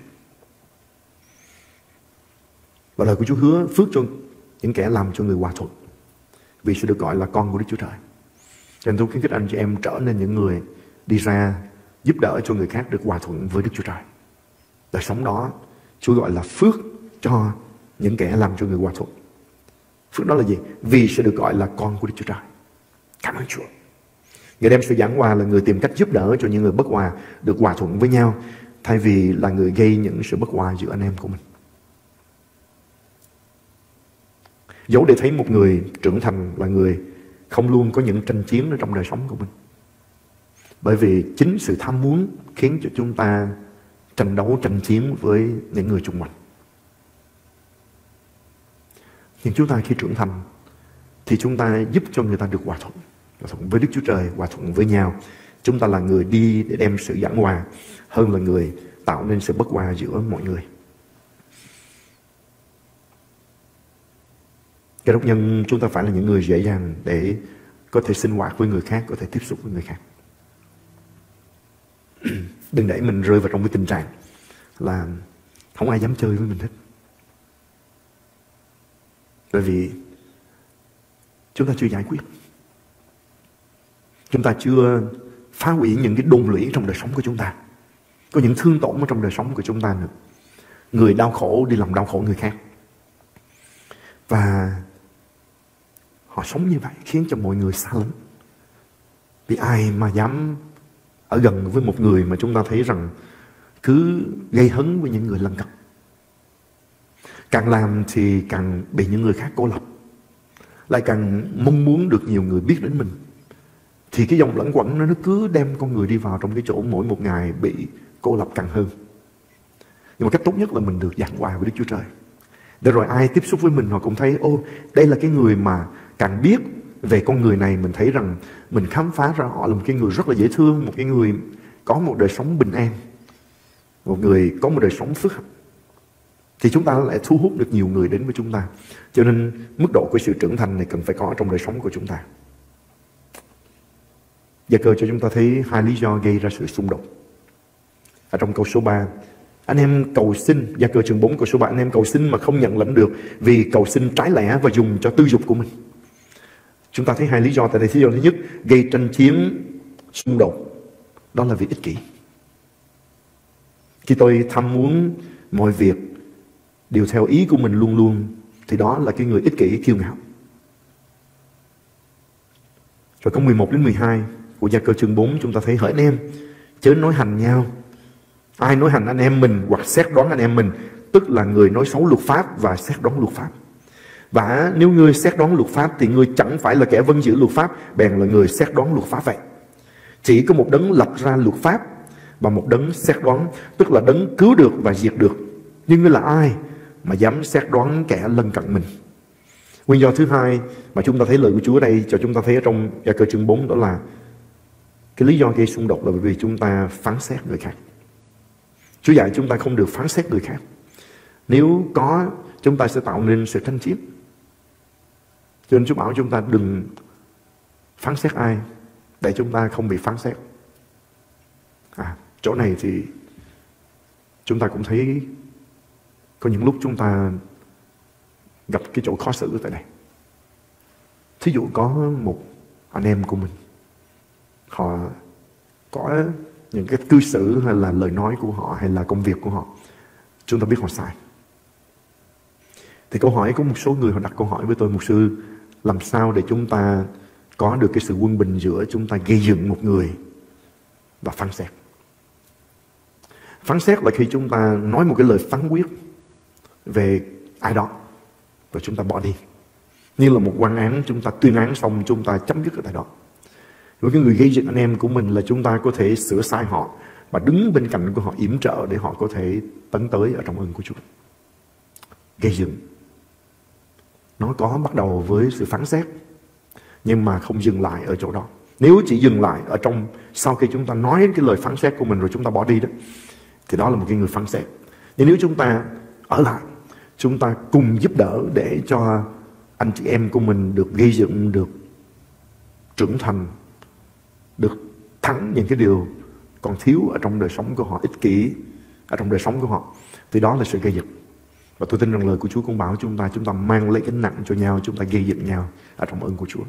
Và lời của Chúa hứa phước cho những kẻ làm cho người hòa thuận, vì sẽ được gọi là con của Đức Chúa Trời. Cho nên tôi khuyến khích anh chị em trở nên những người đi ra giúp đỡ cho người khác được hòa thuận với Đức Chúa Trời. Đời sống đó Chúa gọi là phước cho những kẻ làm cho người hòa thuận. Phước đó là gì? Vì sẽ được gọi là con của Đức Chúa Trời. Cảm ơn Chúa. Người đem sự giảng hòa là người tìm cách giúp đỡ cho những người bất hòa được hòa thuận với nhau, thay vì là người gây những sự bất hòa giữa anh em của mình. Dẫu để thấy một người trưởng thành là người không luôn có những tranh chiến ở trong đời sống của mình. Bởi vì chính sự tham muốn khiến cho chúng ta tranh đấu, tranh chiến với những người xung quanh. Nhưng chúng ta khi trưởng thành thì chúng ta giúp cho người ta được hòa thuận với Đức Chúa Trời, hòa thuận với nhau. Chúng ta là người đi để đem sự giảng hòa hơn là người tạo nên sự bất hòa giữa mọi người. Các đốc nhân chúng ta phải là những người dễ dàng để có thể sinh hoạt với người khác, có thể tiếp xúc với người khác. Đừng để mình rơi vào trong cái tình trạng là không ai dám chơi với mình hết. Bởi vì chúng ta chưa giải quyết, chúng ta chưa phá hủy những cái đồn lũy trong đời sống của chúng ta. Có những thương tổn ở trong đời sống của chúng ta nữa. Người đau khổ đi làm đau khổ người khác, và họ sống như vậy khiến cho mọi người xa lánh. Vì ai mà dám ở gần với một người mà chúng ta thấy rằng cứ gây hấn với những người lân cận. Càng làm thì càng bị những người khác cô lập, lại càng mong muốn được nhiều người biết đến mình. Thì cái dòng lẫn quẩn nó cứ đem con người đi vào trong cái chỗ mỗi một ngày bị cô lập càng hơn. Nhưng mà cách tốt nhất là mình được giảng hòa với Đức Chúa Trời, để rồi ai tiếp xúc với mình họ cũng thấy đây là cái người mà càng biết về con người này, mình thấy rằng mình khám phá ra họ là một cái người rất là dễ thương, một cái người có một đời sống bình an, một người có một đời sống phước hạnh, thì chúng ta lại thu hút được nhiều người đến với chúng ta. Cho nên mức độ của sự trưởng thành này cần phải có trong đời sống của chúng ta. Gia Cơ cho chúng ta thấy hai lý do gây ra sự xung đột. Ở trong câu số 3, anh em cầu xin, Gia Cơ chương 4 câu số 3, anh em cầu xin mà không nhận lãnh được, vì cầu xin trái lẽ và dùng cho tư dục của mình. Chúng ta thấy hai lý do tại đây. Lý do thứ nhất, gây tranh chiến, xung đột, đó là vì ích kỷ. Khi tôi tham muốn mọi việc đều theo ý của mình luôn luôn, thì đó là cái người ích kỷ, kiêu ngạo. Rồi câu 11 đến 12 của Gia Cơ chương 4 chúng ta thấy: hỡi anh em, chớ nói hành nhau. Ai nói hành anh em mình hoặc xét đoán anh em mình, tức là người nói xấu luật pháp và xét đoán luật pháp. Và nếu ngươi xét đoán luật pháp thì ngươi chẳng phải là kẻ vâng giữ luật pháp, bèn là người xét đoán luật pháp vậy. Chỉ có một đấng lập ra luật pháp và một đấng xét đoán, tức là đấng cứu được và diệt được. Nhưng ngươi là ai mà dám xét đoán kẻ lân cận mình? Nguyên do thứ hai mà chúng ta thấy lời của Chúa đây cho chúng ta thấy ở trong Gia Cơ chương 4, đó là cái lý do gây xung đột là bởi vì chúng ta phán xét người khác. Chúa dạy chúng ta không được phán xét người khác. Nếu có, chúng ta sẽ tạo nên sự tranh chiến. Cho nên Chúa bảo chúng ta đừng phán xét ai để chúng ta không bị phán xét. Chỗ này thì chúng ta cũng thấy có những lúc chúng ta gặp cái chỗ khó xử tại đây. Thí dụ có một anh em của mình, họ có những cái cư xử hay là lời nói của họ hay là công việc của họ, chúng ta biết họ sai. Thì câu hỏi, có một số người họ đặt câu hỏi với tôi: mục sư, làm sao để chúng ta có được cái sự quân bình giữa chúng ta gây dựng một người và phán xét? Phán xét là khi chúng ta nói một cái lời phán quyết về ai đó và chúng ta bỏ đi. Như là một quan án, chúng ta tuyên án xong chúng ta chấm dứt ở tại đó. Với cái người gây dựng anh em của mình là chúng ta có thể sửa sai họ và đứng bên cạnh của họ, yểm trợ để họ có thể tấn tới ở trong ơn của Chúa. Gây dựng nó có bắt đầu với sự phán xét, nhưng mà không dừng lại ở chỗ đó. Nếu chỉ dừng lại ở trong sau khi chúng ta nói cái lời phán xét của mình rồi chúng ta bỏ đi đó, thì đó là một cái người phán xét. Nhưng nếu chúng ta ở lại, chúng ta cùng giúp đỡ để cho anh chị em của mình được gây dựng, được trưởng thành, được thắng những cái điều còn thiếu ở trong đời sống của họ, ích kỷ ở trong đời sống của họ, thì đó là sự gây dựng. Và tôi tin rằng lời của Chúa cũng bảo chúng ta mang lấy gánh nặng cho nhau, chúng ta gây dựng nhau ở trong ơn của Chúa.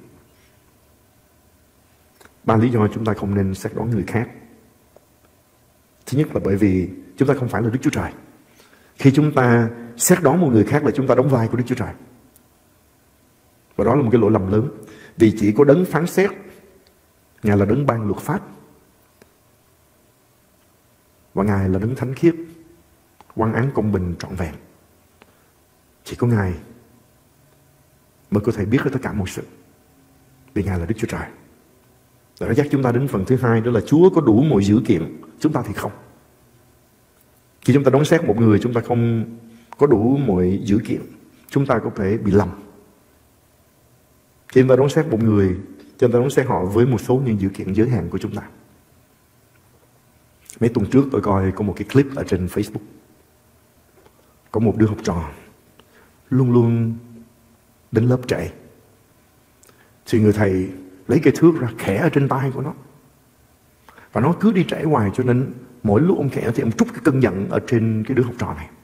3 lý do chúng ta không nên xét đoán người khác. Thứ nhất là bởi vì chúng ta không phải là Đức Chúa Trời. Khi chúng ta xét đoán một người khác là chúng ta đóng vai của Đức Chúa Trời. Và đó là một cái lỗi lầm lớn. Vì chỉ có đấng phán xét, Ngài là đấng ban luật pháp, và Ngài là đấng thánh khiết, oan án công bình trọn vẹn. Chỉ có Ngài mới có thể biết hết tất cả mọi sự, vì Ngài là Đức Chúa Trời. Đó dắt chúng ta đến phần thứ hai, đó là Chúa có đủ mọi dữ kiện, chúng ta thì không. Khi chúng ta đoán xét một người, chúng ta không có đủ mọi dữ kiện, chúng ta có thể bị lầm. Khi chúng ta đoán xét một người, chúng ta đoán xét họ với một số những dữ kiện giới hạn của chúng ta. Mấy tuần trước tôi coi có một cái clip ở trên Facebook. Có một đứa học trò luôn luôn đến lớp trễ. Thì người thầy lấy cây thước ra khẽ ở trên tay của nó. Và nó cứ đi trễ hoài, cho nên mỗi lúc ông khẽ thì ông trút cái cơn giận ở trên cái đứa học trò này.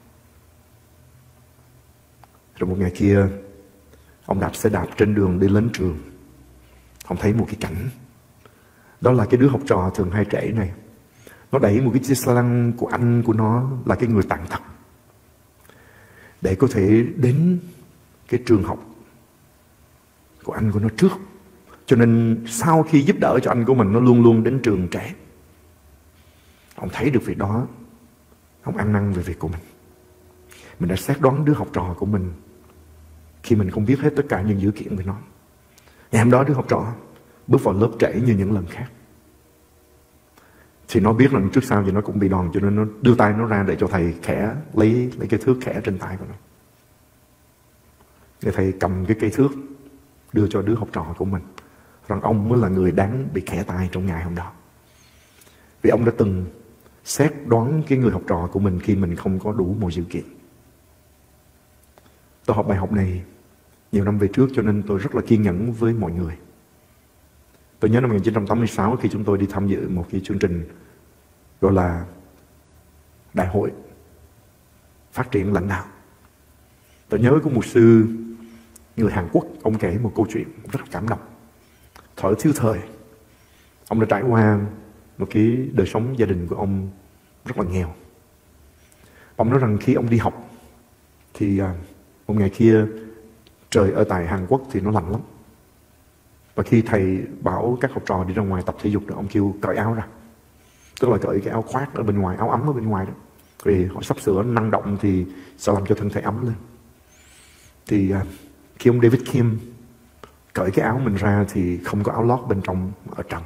Rồi một ngày kia, ông đạp xe đạp trên đường đi lên trường. Ông thấy một cái cảnh. Đó là cái đứa học trò thường hay trễ này, nó đẩy một cái chiếc xe lăn của anh của nó là cái người tàn tật, để có thể đến cái trường học của anh của nó trước. Cho nên sau khi giúp đỡ cho anh của mình, nó luôn luôn đến trường trễ. Ông thấy được việc đó, ông ăn năn về việc của mình. Mình đã xét đoán đứa học trò của mình khi mình không biết hết tất cả những dữ kiện về nó. Ngày hôm đó đứa học trò bước vào lớp trễ như những lần khác. Thì nó biết rằng trước sau gì nó cũng bị đòn, cho nên nó đưa tay nó ra để cho thầy khẽ lấy cái thước khẽ trên tay của nó. Người thầy cầm cái cây thước đưa cho đứa học trò của mình, rằng ông mới là người đáng bị khẽ tay trong ngày hôm đó. Vì ông đã từng xét đoán cái người học trò của mình khi mình không có đủ mọi dữ kiện. Tôi học bài học này nhiều năm về trước, cho nên tôi rất là kiên nhẫn với mọi người. Tôi nhớ năm 1986 khi chúng tôi đi tham dự một cái chương trình gọi là Đại hội Phát triển lãnh đạo. Tôi nhớ có một sư người Hàn Quốc, ông kể một câu chuyện rất là cảm động. Thời thiếu thời, ông đã trải qua một cái đời sống gia đình của ông rất là nghèo. Ông nói rằng khi ông đi học thì một ngày kia trời ở tại Hàn Quốc thì nó lạnh lắm. Và khi thầy bảo các học trò đi ra ngoài tập thể dục, ông kêu cởi áo ra. Tức là cởi cái áo khoác ở bên ngoài, áo ấm ở bên ngoài đó. Vì họ sắp sửa năng động thì sẽ làm cho thân thể ấm lên. Thì khi ông David Kim cởi cái áo mình ra thì không có áo lót bên trong ở trong.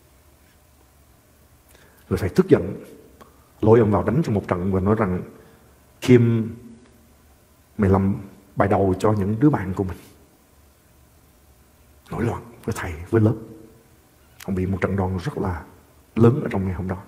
Rồi thầy tức giận, lôi ông vào đánh trong một trận và nói rằng Kim, mày làm bài đầu cho những đứa bạn của mình. Nổi loạn với thầy, với lớp. Ông bị một trận đòn rất là lớn ở trong ngày hôm đó.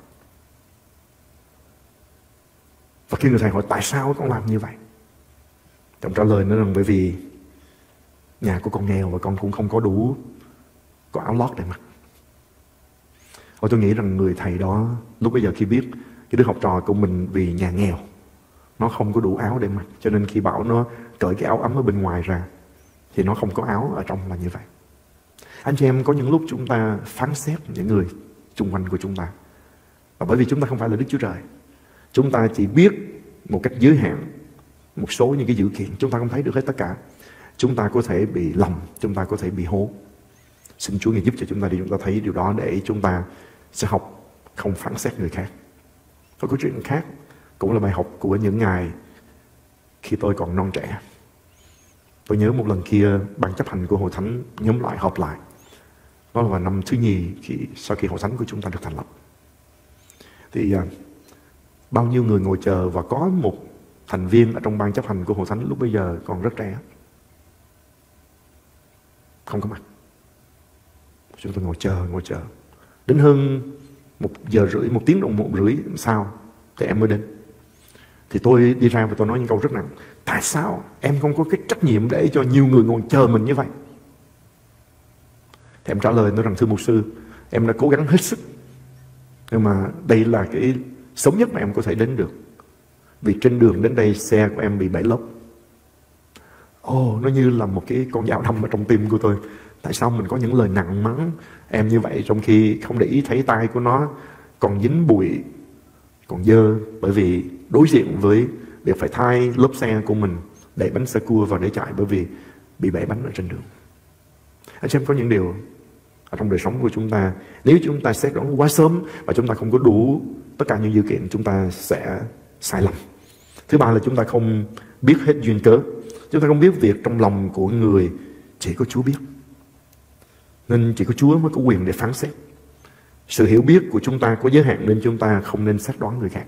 Và khi người thầy hỏi tại sao con làm như vậy, ông trả lời nói rằng bởi vì nhà của con nghèo và con cũng không có đủ có áo lót để mặc. Và tôi nghĩ rằng người thầy đó lúc bây giờ khi biết cái đứa học trò của mình vì nhà nghèo, nó không có đủ áo để mặc, cho nên khi bảo nó cởi cái áo ấm ở bên ngoài ra thì nó không có áo ở trong là như vậy. Anh chị em, có những lúc chúng ta phán xét những người xung quanh của chúng ta. Và bởi vì chúng ta không phải là Đức Chúa Trời, chúng ta chỉ biết một cách giới hạn một số những cái dữ kiện, chúng ta không thấy được hết tất cả. Chúng ta có thể bị lầm, chúng ta có thể bị hố. Xin Chúa Ngài giúp cho chúng ta để chúng ta thấy điều đó, để chúng ta sẽ học không phán xét người khác. Có câu chuyện khác cũng là bài học của những ngày khi tôi còn non trẻ. Tôi nhớ một lần kia ban chấp hành của Hội Thánh nhóm lại họp lại. Đó là vào năm thứ nhì sau khi Hội Thánh của chúng ta được thành lập. Thì bao nhiêu người ngồi chờ và có một thành viên ở trong ban chấp hành của Hội Thánh lúc bây giờ còn rất trẻ, không có mặt. Chúng tôi ngồi chờ. Đến hơn 1 giờ rưỡi, 1 tiếng đồng hồ rưỡi sau thì em mới đến. Thì tôi đi ra và tôi nói những câu rất nặng. Tại sao em không có cái trách nhiệm để cho nhiều người ngồi chờ mình như vậy? Thì em trả lời nói rằng thưa mục sư, em đã cố gắng hết sức, nhưng mà đây là cái sớm nhất mà em có thể đến được. Vì trên đường đến đây xe của em bị bể lốp. Nó như là một cái con dao đâm ở trong tim của tôi. Tại sao mình có những lời nặng mắng em như vậy, trong khi không để ý thấy tay của nó còn dính bụi, còn dơ, bởi vì đối diện với việc phải thay lốp xe của mình, đẩy bánh xe cua vào để chạy bởi vì bị bể bánh ở trên đường. Anh xem có những điều ở trong đời sống của chúng ta, nếu chúng ta xét đoán quá sớm và chúng ta không có đủ tất cả những dữ kiện, chúng ta sẽ sai lầm. Thứ ba là chúng ta không biết hết duyên cớ. Chúng ta không biết việc trong lòng của người, chỉ có Chúa biết. Nên chỉ có Chúa mới có quyền để phán xét. Sự hiểu biết của chúng ta có giới hạn nên chúng ta không nên xét đoán người khác.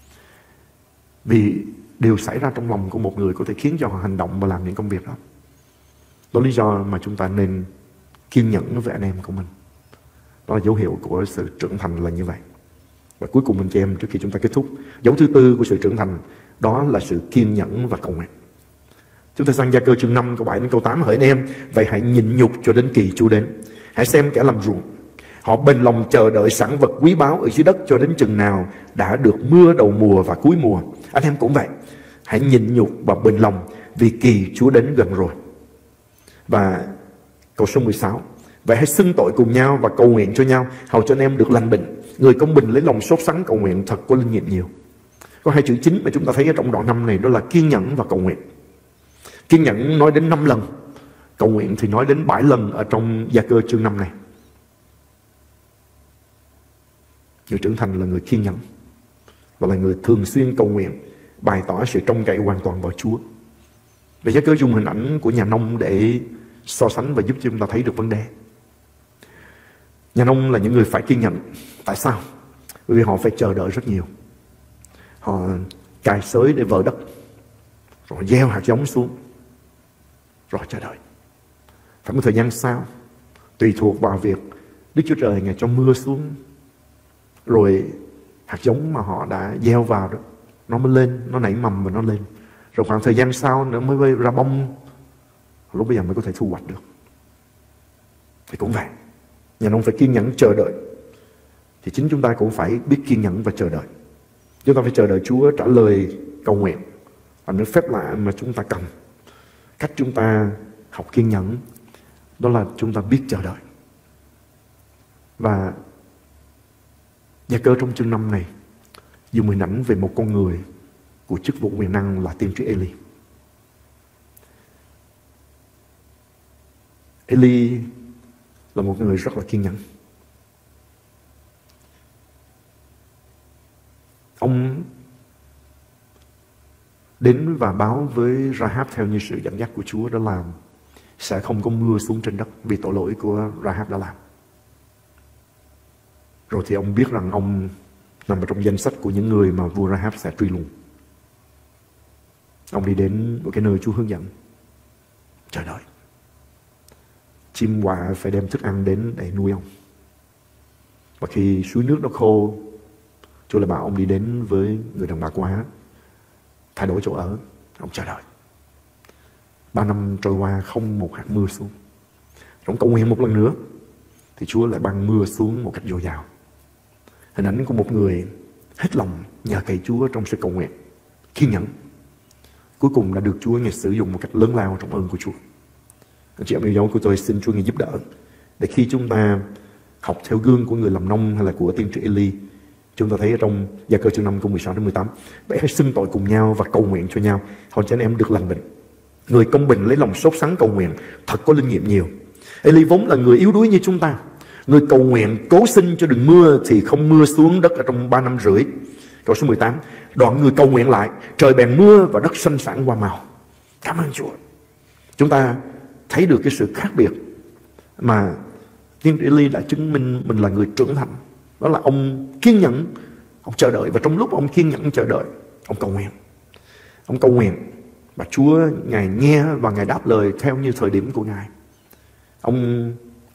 Vì điều xảy ra trong lòng của một người có thể khiến cho họ hành động và làm những công việc đó. Đó là lý do mà chúng ta nên kiên nhẫn với anh em của mình. Đó là dấu hiệu của sự trưởng thành là như vậy. Và cuối cùng anh chị em, trước khi chúng ta kết thúc, dấu thứ tư của sự trưởng thành, đó là sự kiên nhẫn và cầu nguyện. Chúng ta sang Gia-cơ chương 5 câu 7 đến câu 8. Hỡi anh em, vậy hãy nhịn nhục cho đến kỳ Chúa đến. Hãy xem kẻ làm ruộng, họ bền lòng chờ đợi sản vật quý báu ở dưới đất cho đến chừng nào đã được mưa đầu mùa và cuối mùa. Anh em cũng vậy, hãy nhịn nhục và bền lòng vì kỳ Chúa đến gần rồi. Và câu số 16, vậy hãy xưng tội cùng nhau và cầu nguyện cho nhau, hầu cho anh em được lành bệnh. Người công bình lấy lòng sốt sắng cầu nguyện, thật có linh nghiệm nhiều. Có 2 chữ chính mà chúng ta thấy ở trong đoạn 5 này, đó là kiên nhẫn và cầu nguyện. Kiên nhẫn nói đến 5 lần, cầu nguyện thì nói đến 7 lần ở trong Gia-cơ chương 5 này. Người trưởng thành là người kiên nhẫn và là người thường xuyên cầu nguyện, bày tỏ sự trông cậy hoàn toàn vào Chúa. Và Gia-cơ dùng hình ảnh của nhà nông để so sánh và giúp cho chúng ta thấy được vấn đề. Nhà nông là những người phải kiên nhẫn. Tại sao? Bởi vì họ phải chờ đợi rất nhiều. Họ cày xới để vợ đất, rồi gieo hạt giống xuống, rồi chờ đợi. Phải một thời gian sau, tùy thuộc vào việc Đức Chúa Trời Ngài cho mưa xuống, rồi hạt giống mà họ đã gieo vào đó, nó mới lên, nó nảy mầm và nó lên. Rồi khoảng thời gian sau nữa mới ra bông, lúc bây giờ mới có thể thu hoạch được. Thì cũng vậy, nhà nông phải kiên nhẫn chờ đợi. Thì chính chúng ta cũng phải biết kiên nhẫn và chờ đợi. Chúng ta phải chờ đợi Chúa trả lời cầu nguyện. Và những phép lạ mà chúng ta cần, cách chúng ta học kiên nhẫn, đó là chúng ta biết chờ đợi. Và Gia-cơ trong chương 5 này dùng hình ảnh về một con người của chức vụ quyền năng là tiên tri Eli. Eli là một người rất là kiên nhẫn. Ông đến và báo với Rahab theo như sự dẫn dắt của Chúa, đó là sẽ không có mưa xuống trên đất vì tội lỗi của Rahab đã làm. Rồi thì ông biết rằng ông nằm ở trong danh sách của những người mà vua Rahab sẽ truy lùng. Ông đi đến một cái nơi Chúa hướng dẫn, chờ đợi. Chim quạ phải đem thức ăn đến để nuôi ông. Và khi suối nước nó khô, Chúa lại bảo ông đi đến với người đàn bà quá, thay đổi chỗ ở. Ông chờ đợi. 3 năm trôi qua không một hạt mưa xuống. Ông cầu nguyện một lần nữa thì Chúa lại ban mưa xuống một cách dồi dào. Hình ảnh của một người hết lòng nhờ cậy Chúa trong sự cầu nguyện, kiên nhẫn, cuối cùng đã được Chúa Ngài sử dụng một cách lớn lao trong ơn của Chúa. Anh chị em yêu dấu của tôi, xin Chúa Ngài giúp đỡ để khi chúng ta học theo gương của người làm nông hay là của tiên tri Eli, chúng ta thấy ở trong Gia-cơ chương 5 câu 16 đến 18, vậy hãy xưng tội cùng nhau và cầu nguyện cho nhau, hầu cho anh em được lành bệnh. Người công bình lấy lòng sốt sắng cầu nguyện, thật có linh nghiệm nhiều. Eli vốn là người yếu đuối như chúng ta. Người cầu nguyện cố xin cho đừng mưa thì không mưa xuống đất ở trong 3 năm rưỡi. Câu số 18, đoạn người cầu nguyện lại, trời bèn mưa và đất xanh sản hoa màu. Cảm ơn Chúa. Chúng ta thấy được cái sự khác biệt mà tiên tri Eli đã chứng minh mình là người trưởng thành. Đó là ông kiên nhẫn, ông chờ đợi, và trong lúc ông kiên nhẫn chờ đợi, ông cầu nguyện. Ông cầu nguyện và Chúa Ngài nghe và Ngài đáp lời theo như thời điểm của Ngài. Ông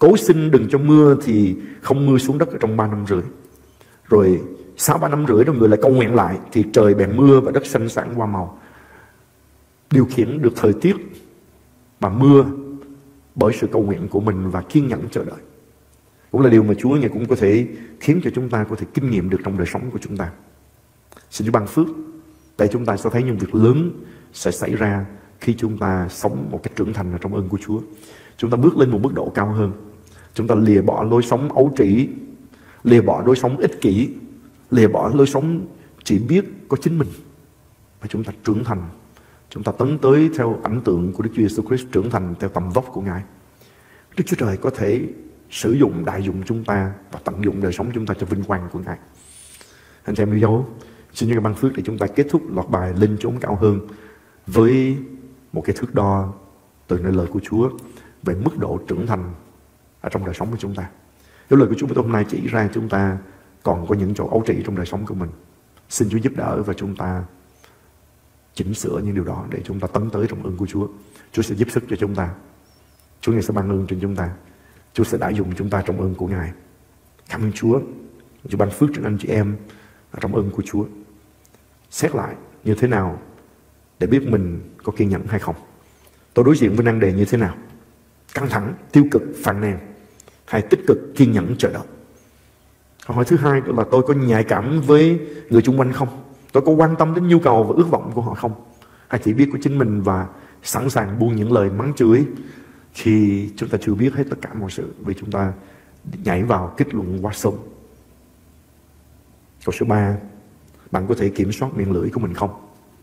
Cố xin đừng cho mưa thì không mưa xuống đất ở trong 3 năm rưỡi. Rồi sau 3 năm rưỡi rồi người lại cầu nguyện lại thì trời bèn mưa và đất xanh sản hoa màu. Điều khiển được thời tiết và mưa bởi sự cầu nguyện của mình và kiên nhẫn chờ đợi. Cũng là điều mà Chúa Ngài cũng có thể khiến cho chúng ta có thể kinh nghiệm được trong đời sống của chúng ta. Xin Chúa ban phước để chúng ta sẽ thấy những việc lớn sẽ xảy ra khi chúng ta sống một cách trưởng thành ở trong ơn của Chúa. Chúng ta bước lên một mức độ cao hơn. Chúng ta lìa bỏ lối sống ấu trĩ, lìa bỏ lối sống ích kỷ, lìa bỏ lối sống chỉ biết có chính mình. Và chúng ta trưởng thành. Chúng ta tấn tới theo ảnh tượng của Đức Chúa Giêsu Christ, trưởng thành theo tầm vóc của Ngài. Đức Chúa Trời có thể sử dụng, đại dụng chúng ta và tận dụng đời sống chúng ta cho vinh quang của Ngài. Anh chị em yêu dấu, xin Chúa ban phước để chúng ta kết thúc loạt bài lên chốn cao hơn với một cái thước đo từ nơi lời của Chúa về mức độ trưởng thành ở trong đời sống của chúng ta. Nếu lời của Chúa hôm nay chỉ ra chúng ta còn có những chỗ ấu trĩ trong đời sống của mình, xin Chúa giúp đỡ và chúng ta chỉnh sửa những điều đó để chúng ta tấn tới trong ơn của Chúa. Chúa sẽ giúp sức cho chúng ta. Chúa Ngài sẽ ban ơn trên chúng ta. Chúa sẽ đại dụng chúng ta trong ơn của Ngài. Cảm ơn Chúa. Chúa ban phước trên anh chị em ở trong ơn của Chúa. Xét lại như thế nào để biết mình có kiên nhẫn hay không. Tôi đối diện với nan đề như thế nào? Căng thẳng, tiêu cực, phàn nàn, hay tích cực, kiên nhẫn chờ đợi? Câu hỏi thứ hai là tôi có nhạy cảm với người xung quanh không? Tôi có quan tâm đến nhu cầu và ước vọng của họ không? Hay chỉ biết của chính mình và sẵn sàng buông những lời mắng chửi khi chúng ta chưa biết hết tất cả mọi sự, vì chúng ta nhảy vào kết luận quá sớm. Câu số 3, bạn có thể kiểm soát miệng lưỡi của mình không?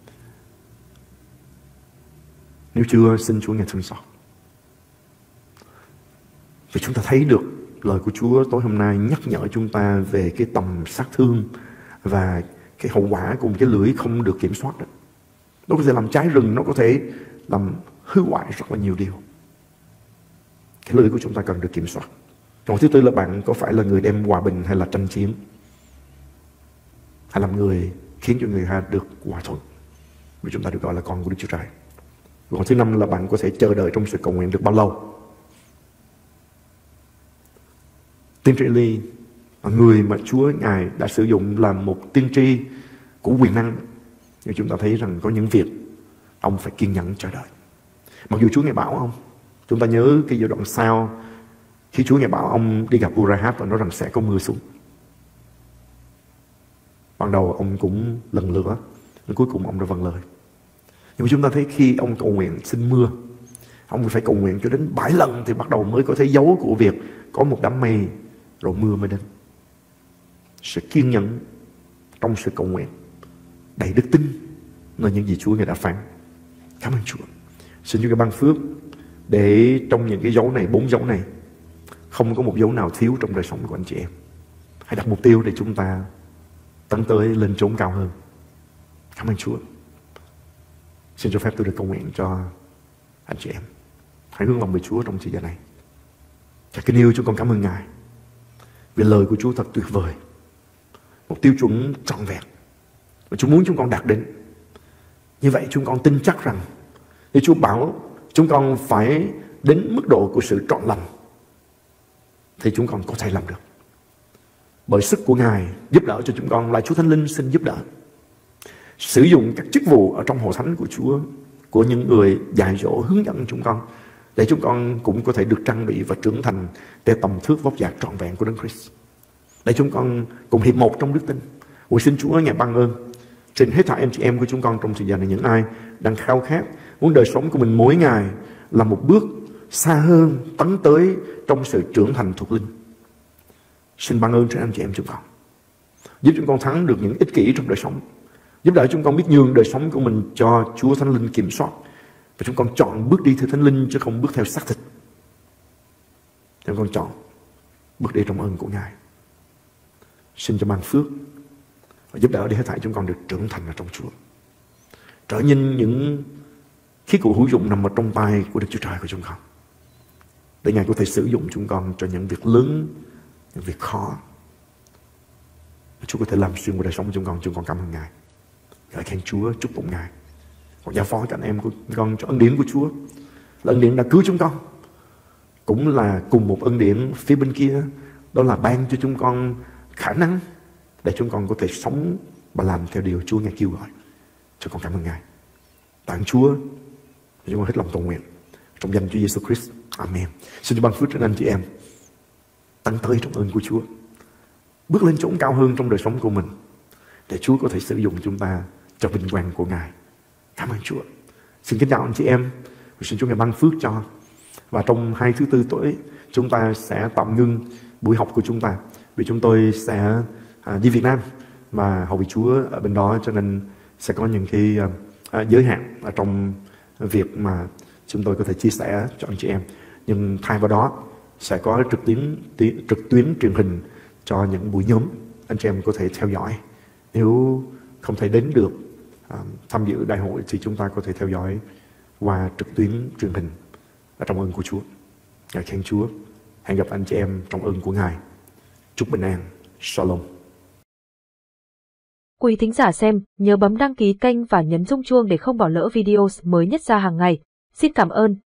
Nếu chưa, xin Chúa Ngài thương xót. Vì chúng ta thấy được lời của Chúa tối hôm nay nhắc nhở chúng ta về cái tầm sát thương và cái hậu quả của một cái lưỡi không được kiểm soát đó. Nó có thể làm cháy rừng, nó có thể làm hư hoại rất là nhiều điều. Cái lưỡi của chúng ta cần được kiểm soát. Câu thứ tư là bạn có phải là người đem hòa bình hay là tranh chiến? Hay làm người khiến cho người ta được hòa thuận, vì chúng ta được gọi là con của Đức Chúa Trời. Câu thứ năm là bạn có thể chờ đợi trong sự cầu nguyện được bao lâu? Tiên tri Ely là người mà Chúa Ngài đã sử dụng làm một tiên tri của quyền năng. Nhưng chúng ta thấy rằng có những việc ông phải kiên nhẫn chờ đợi. Mặc dù Chúa Ngài bảo ông, chúng ta nhớ cái giai đoạn sau khi Chúa Ngài bảo ông đi gặp Urahat và nói rằng sẽ có mưa xuống. Ban đầu ông cũng lần lữa, nhưng cuối cùng ông đã vâng lời. Nhưng mà chúng ta thấy khi ông cầu nguyện xin mưa, ông phải cầu nguyện cho đến 7 lần thì bắt đầu mới có thấy dấu của việc có một đám mây rồi mưa mới đến. Sự kiên nhẫn trong sự cầu nguyện, đầy đức tin là những gì Chúa Ngài đã phán. Cảm ơn Chúa. Xin Chúa Ngài ban phước để trong những cái dấu này, 4 dấu này, không có một dấu nào thiếu trong đời sống của anh chị em. Hãy đặt mục tiêu để chúng ta tấn tới lên chốn cao hơn. Cảm ơn Chúa. Xin cho phép tôi được cầu nguyện cho anh chị em. Hãy hướng lòng về Chúa trong thời gian này. Cha kính yêu, chúng con cảm ơn Ngài vì lời của Chúa thật tuyệt vời, một tiêu chuẩn trọn vẹn và Chúa muốn chúng con đạt đến. Như vậy chúng con tin chắc rằng nếu Chúa bảo chúng con phải đến mức độ của sự trọn lành thì chúng con có thể làm được. Bởi sức của Ngài giúp đỡ cho chúng con, là Chúa Thánh Linh xin giúp đỡ. Sử dụng các chức vụ ở trong hội thánh của Chúa, của những người dạy dỗ hướng dẫn chúng con, để chúng con cũng có thể được trang bị và trưởng thành theo tầm thước vóc dáng trọn vẹn của Đấng Christ. Để chúng con cùng hiệp một trong đức tin. Ôi xin Chúa Ngài ban ơn trên hết thảy anh chị em của chúng con trong thời gian này, những ai đang khao khát muốn đời sống của mình mỗi ngày là một bước xa hơn, tấn tới trong sự trưởng thành thuộc linh. Xin ban ơn trên anh chị em chúng con, giúp chúng con thắng được những ích kỷ trong đời sống, giúp đỡ chúng con biết nhường đời sống của mình cho Chúa Thánh Linh kiểm soát, và chúng con chọn bước đi theo Thánh Linh chứ không bước theo xác thịt. Chúng con chọn bước đi trong ơn của Ngài. Xin cho ban phước và giúp đỡ để hết thảy chúng con được trưởng thành ở trong Chúa, trở nên những khí cụ hữu dụng nằm ở trong tay của Đức Chúa Trời của chúng con, để Ngài có thể sử dụng chúng con cho những việc lớn, những việc khó. Chúa có thể làm xuyên qua đời sống của chúng con cảm ơn Ngài. Ngợi khen Chúa, chúc tụng Ngài. Còn giao phó cho anh em của con cho ân điển của Chúa, là ân điển đã cứu chúng con, cũng là cùng một ân điển phía bên kia, đó là ban cho chúng con khả năng để chúng con có thể sống và làm theo điều Chúa Ngài kêu gọi. Chúng con cảm ơn Ngài. Tạ ơn Chúa. Chúng con hết lòng cầu nguyện trong danh Chúa Giêsu Christ. Amen. Xin Chúa ban phước trên anh chị em, tăng tới trong ơn của Chúa, bước lên chỗ cao hơn trong đời sống của mình, để Chúa có thể sử dụng chúng ta cho vinh quang của Ngài. Cảm ơn Chúa. Xin kính chào anh chị em. Xin Chúa Ngài ban phước cho. Và trong 2 thứ Tư tối chúng ta sẽ tạm ngưng buổi học của chúng ta, vì chúng tôi sẽ đi Việt Nam và hầu vị Chúa ở bên đó, cho nên sẽ có những cái giới hạn ở trong việc mà chúng tôi có thể chia sẻ cho anh chị em. Nhưng thay vào đó sẽ có trực tuyến truyền hình cho những buổi nhóm, anh chị em có thể theo dõi. Nếu không thể đến được tham dự đại hội thì chúng ta có thể theo dõi qua trực tuyến truyền hình ở trong ơn của Chúa. Ngài khen Chúa. Hẹn gặp anh chị em trong ơn của Ngài. Chúc bình an. Shalom. Quý thính giả xem, nhớ bấm đăng ký kênh và nhấn rung chuông để không bỏ lỡ video mới nhất ra hàng ngày. Xin cảm ơn.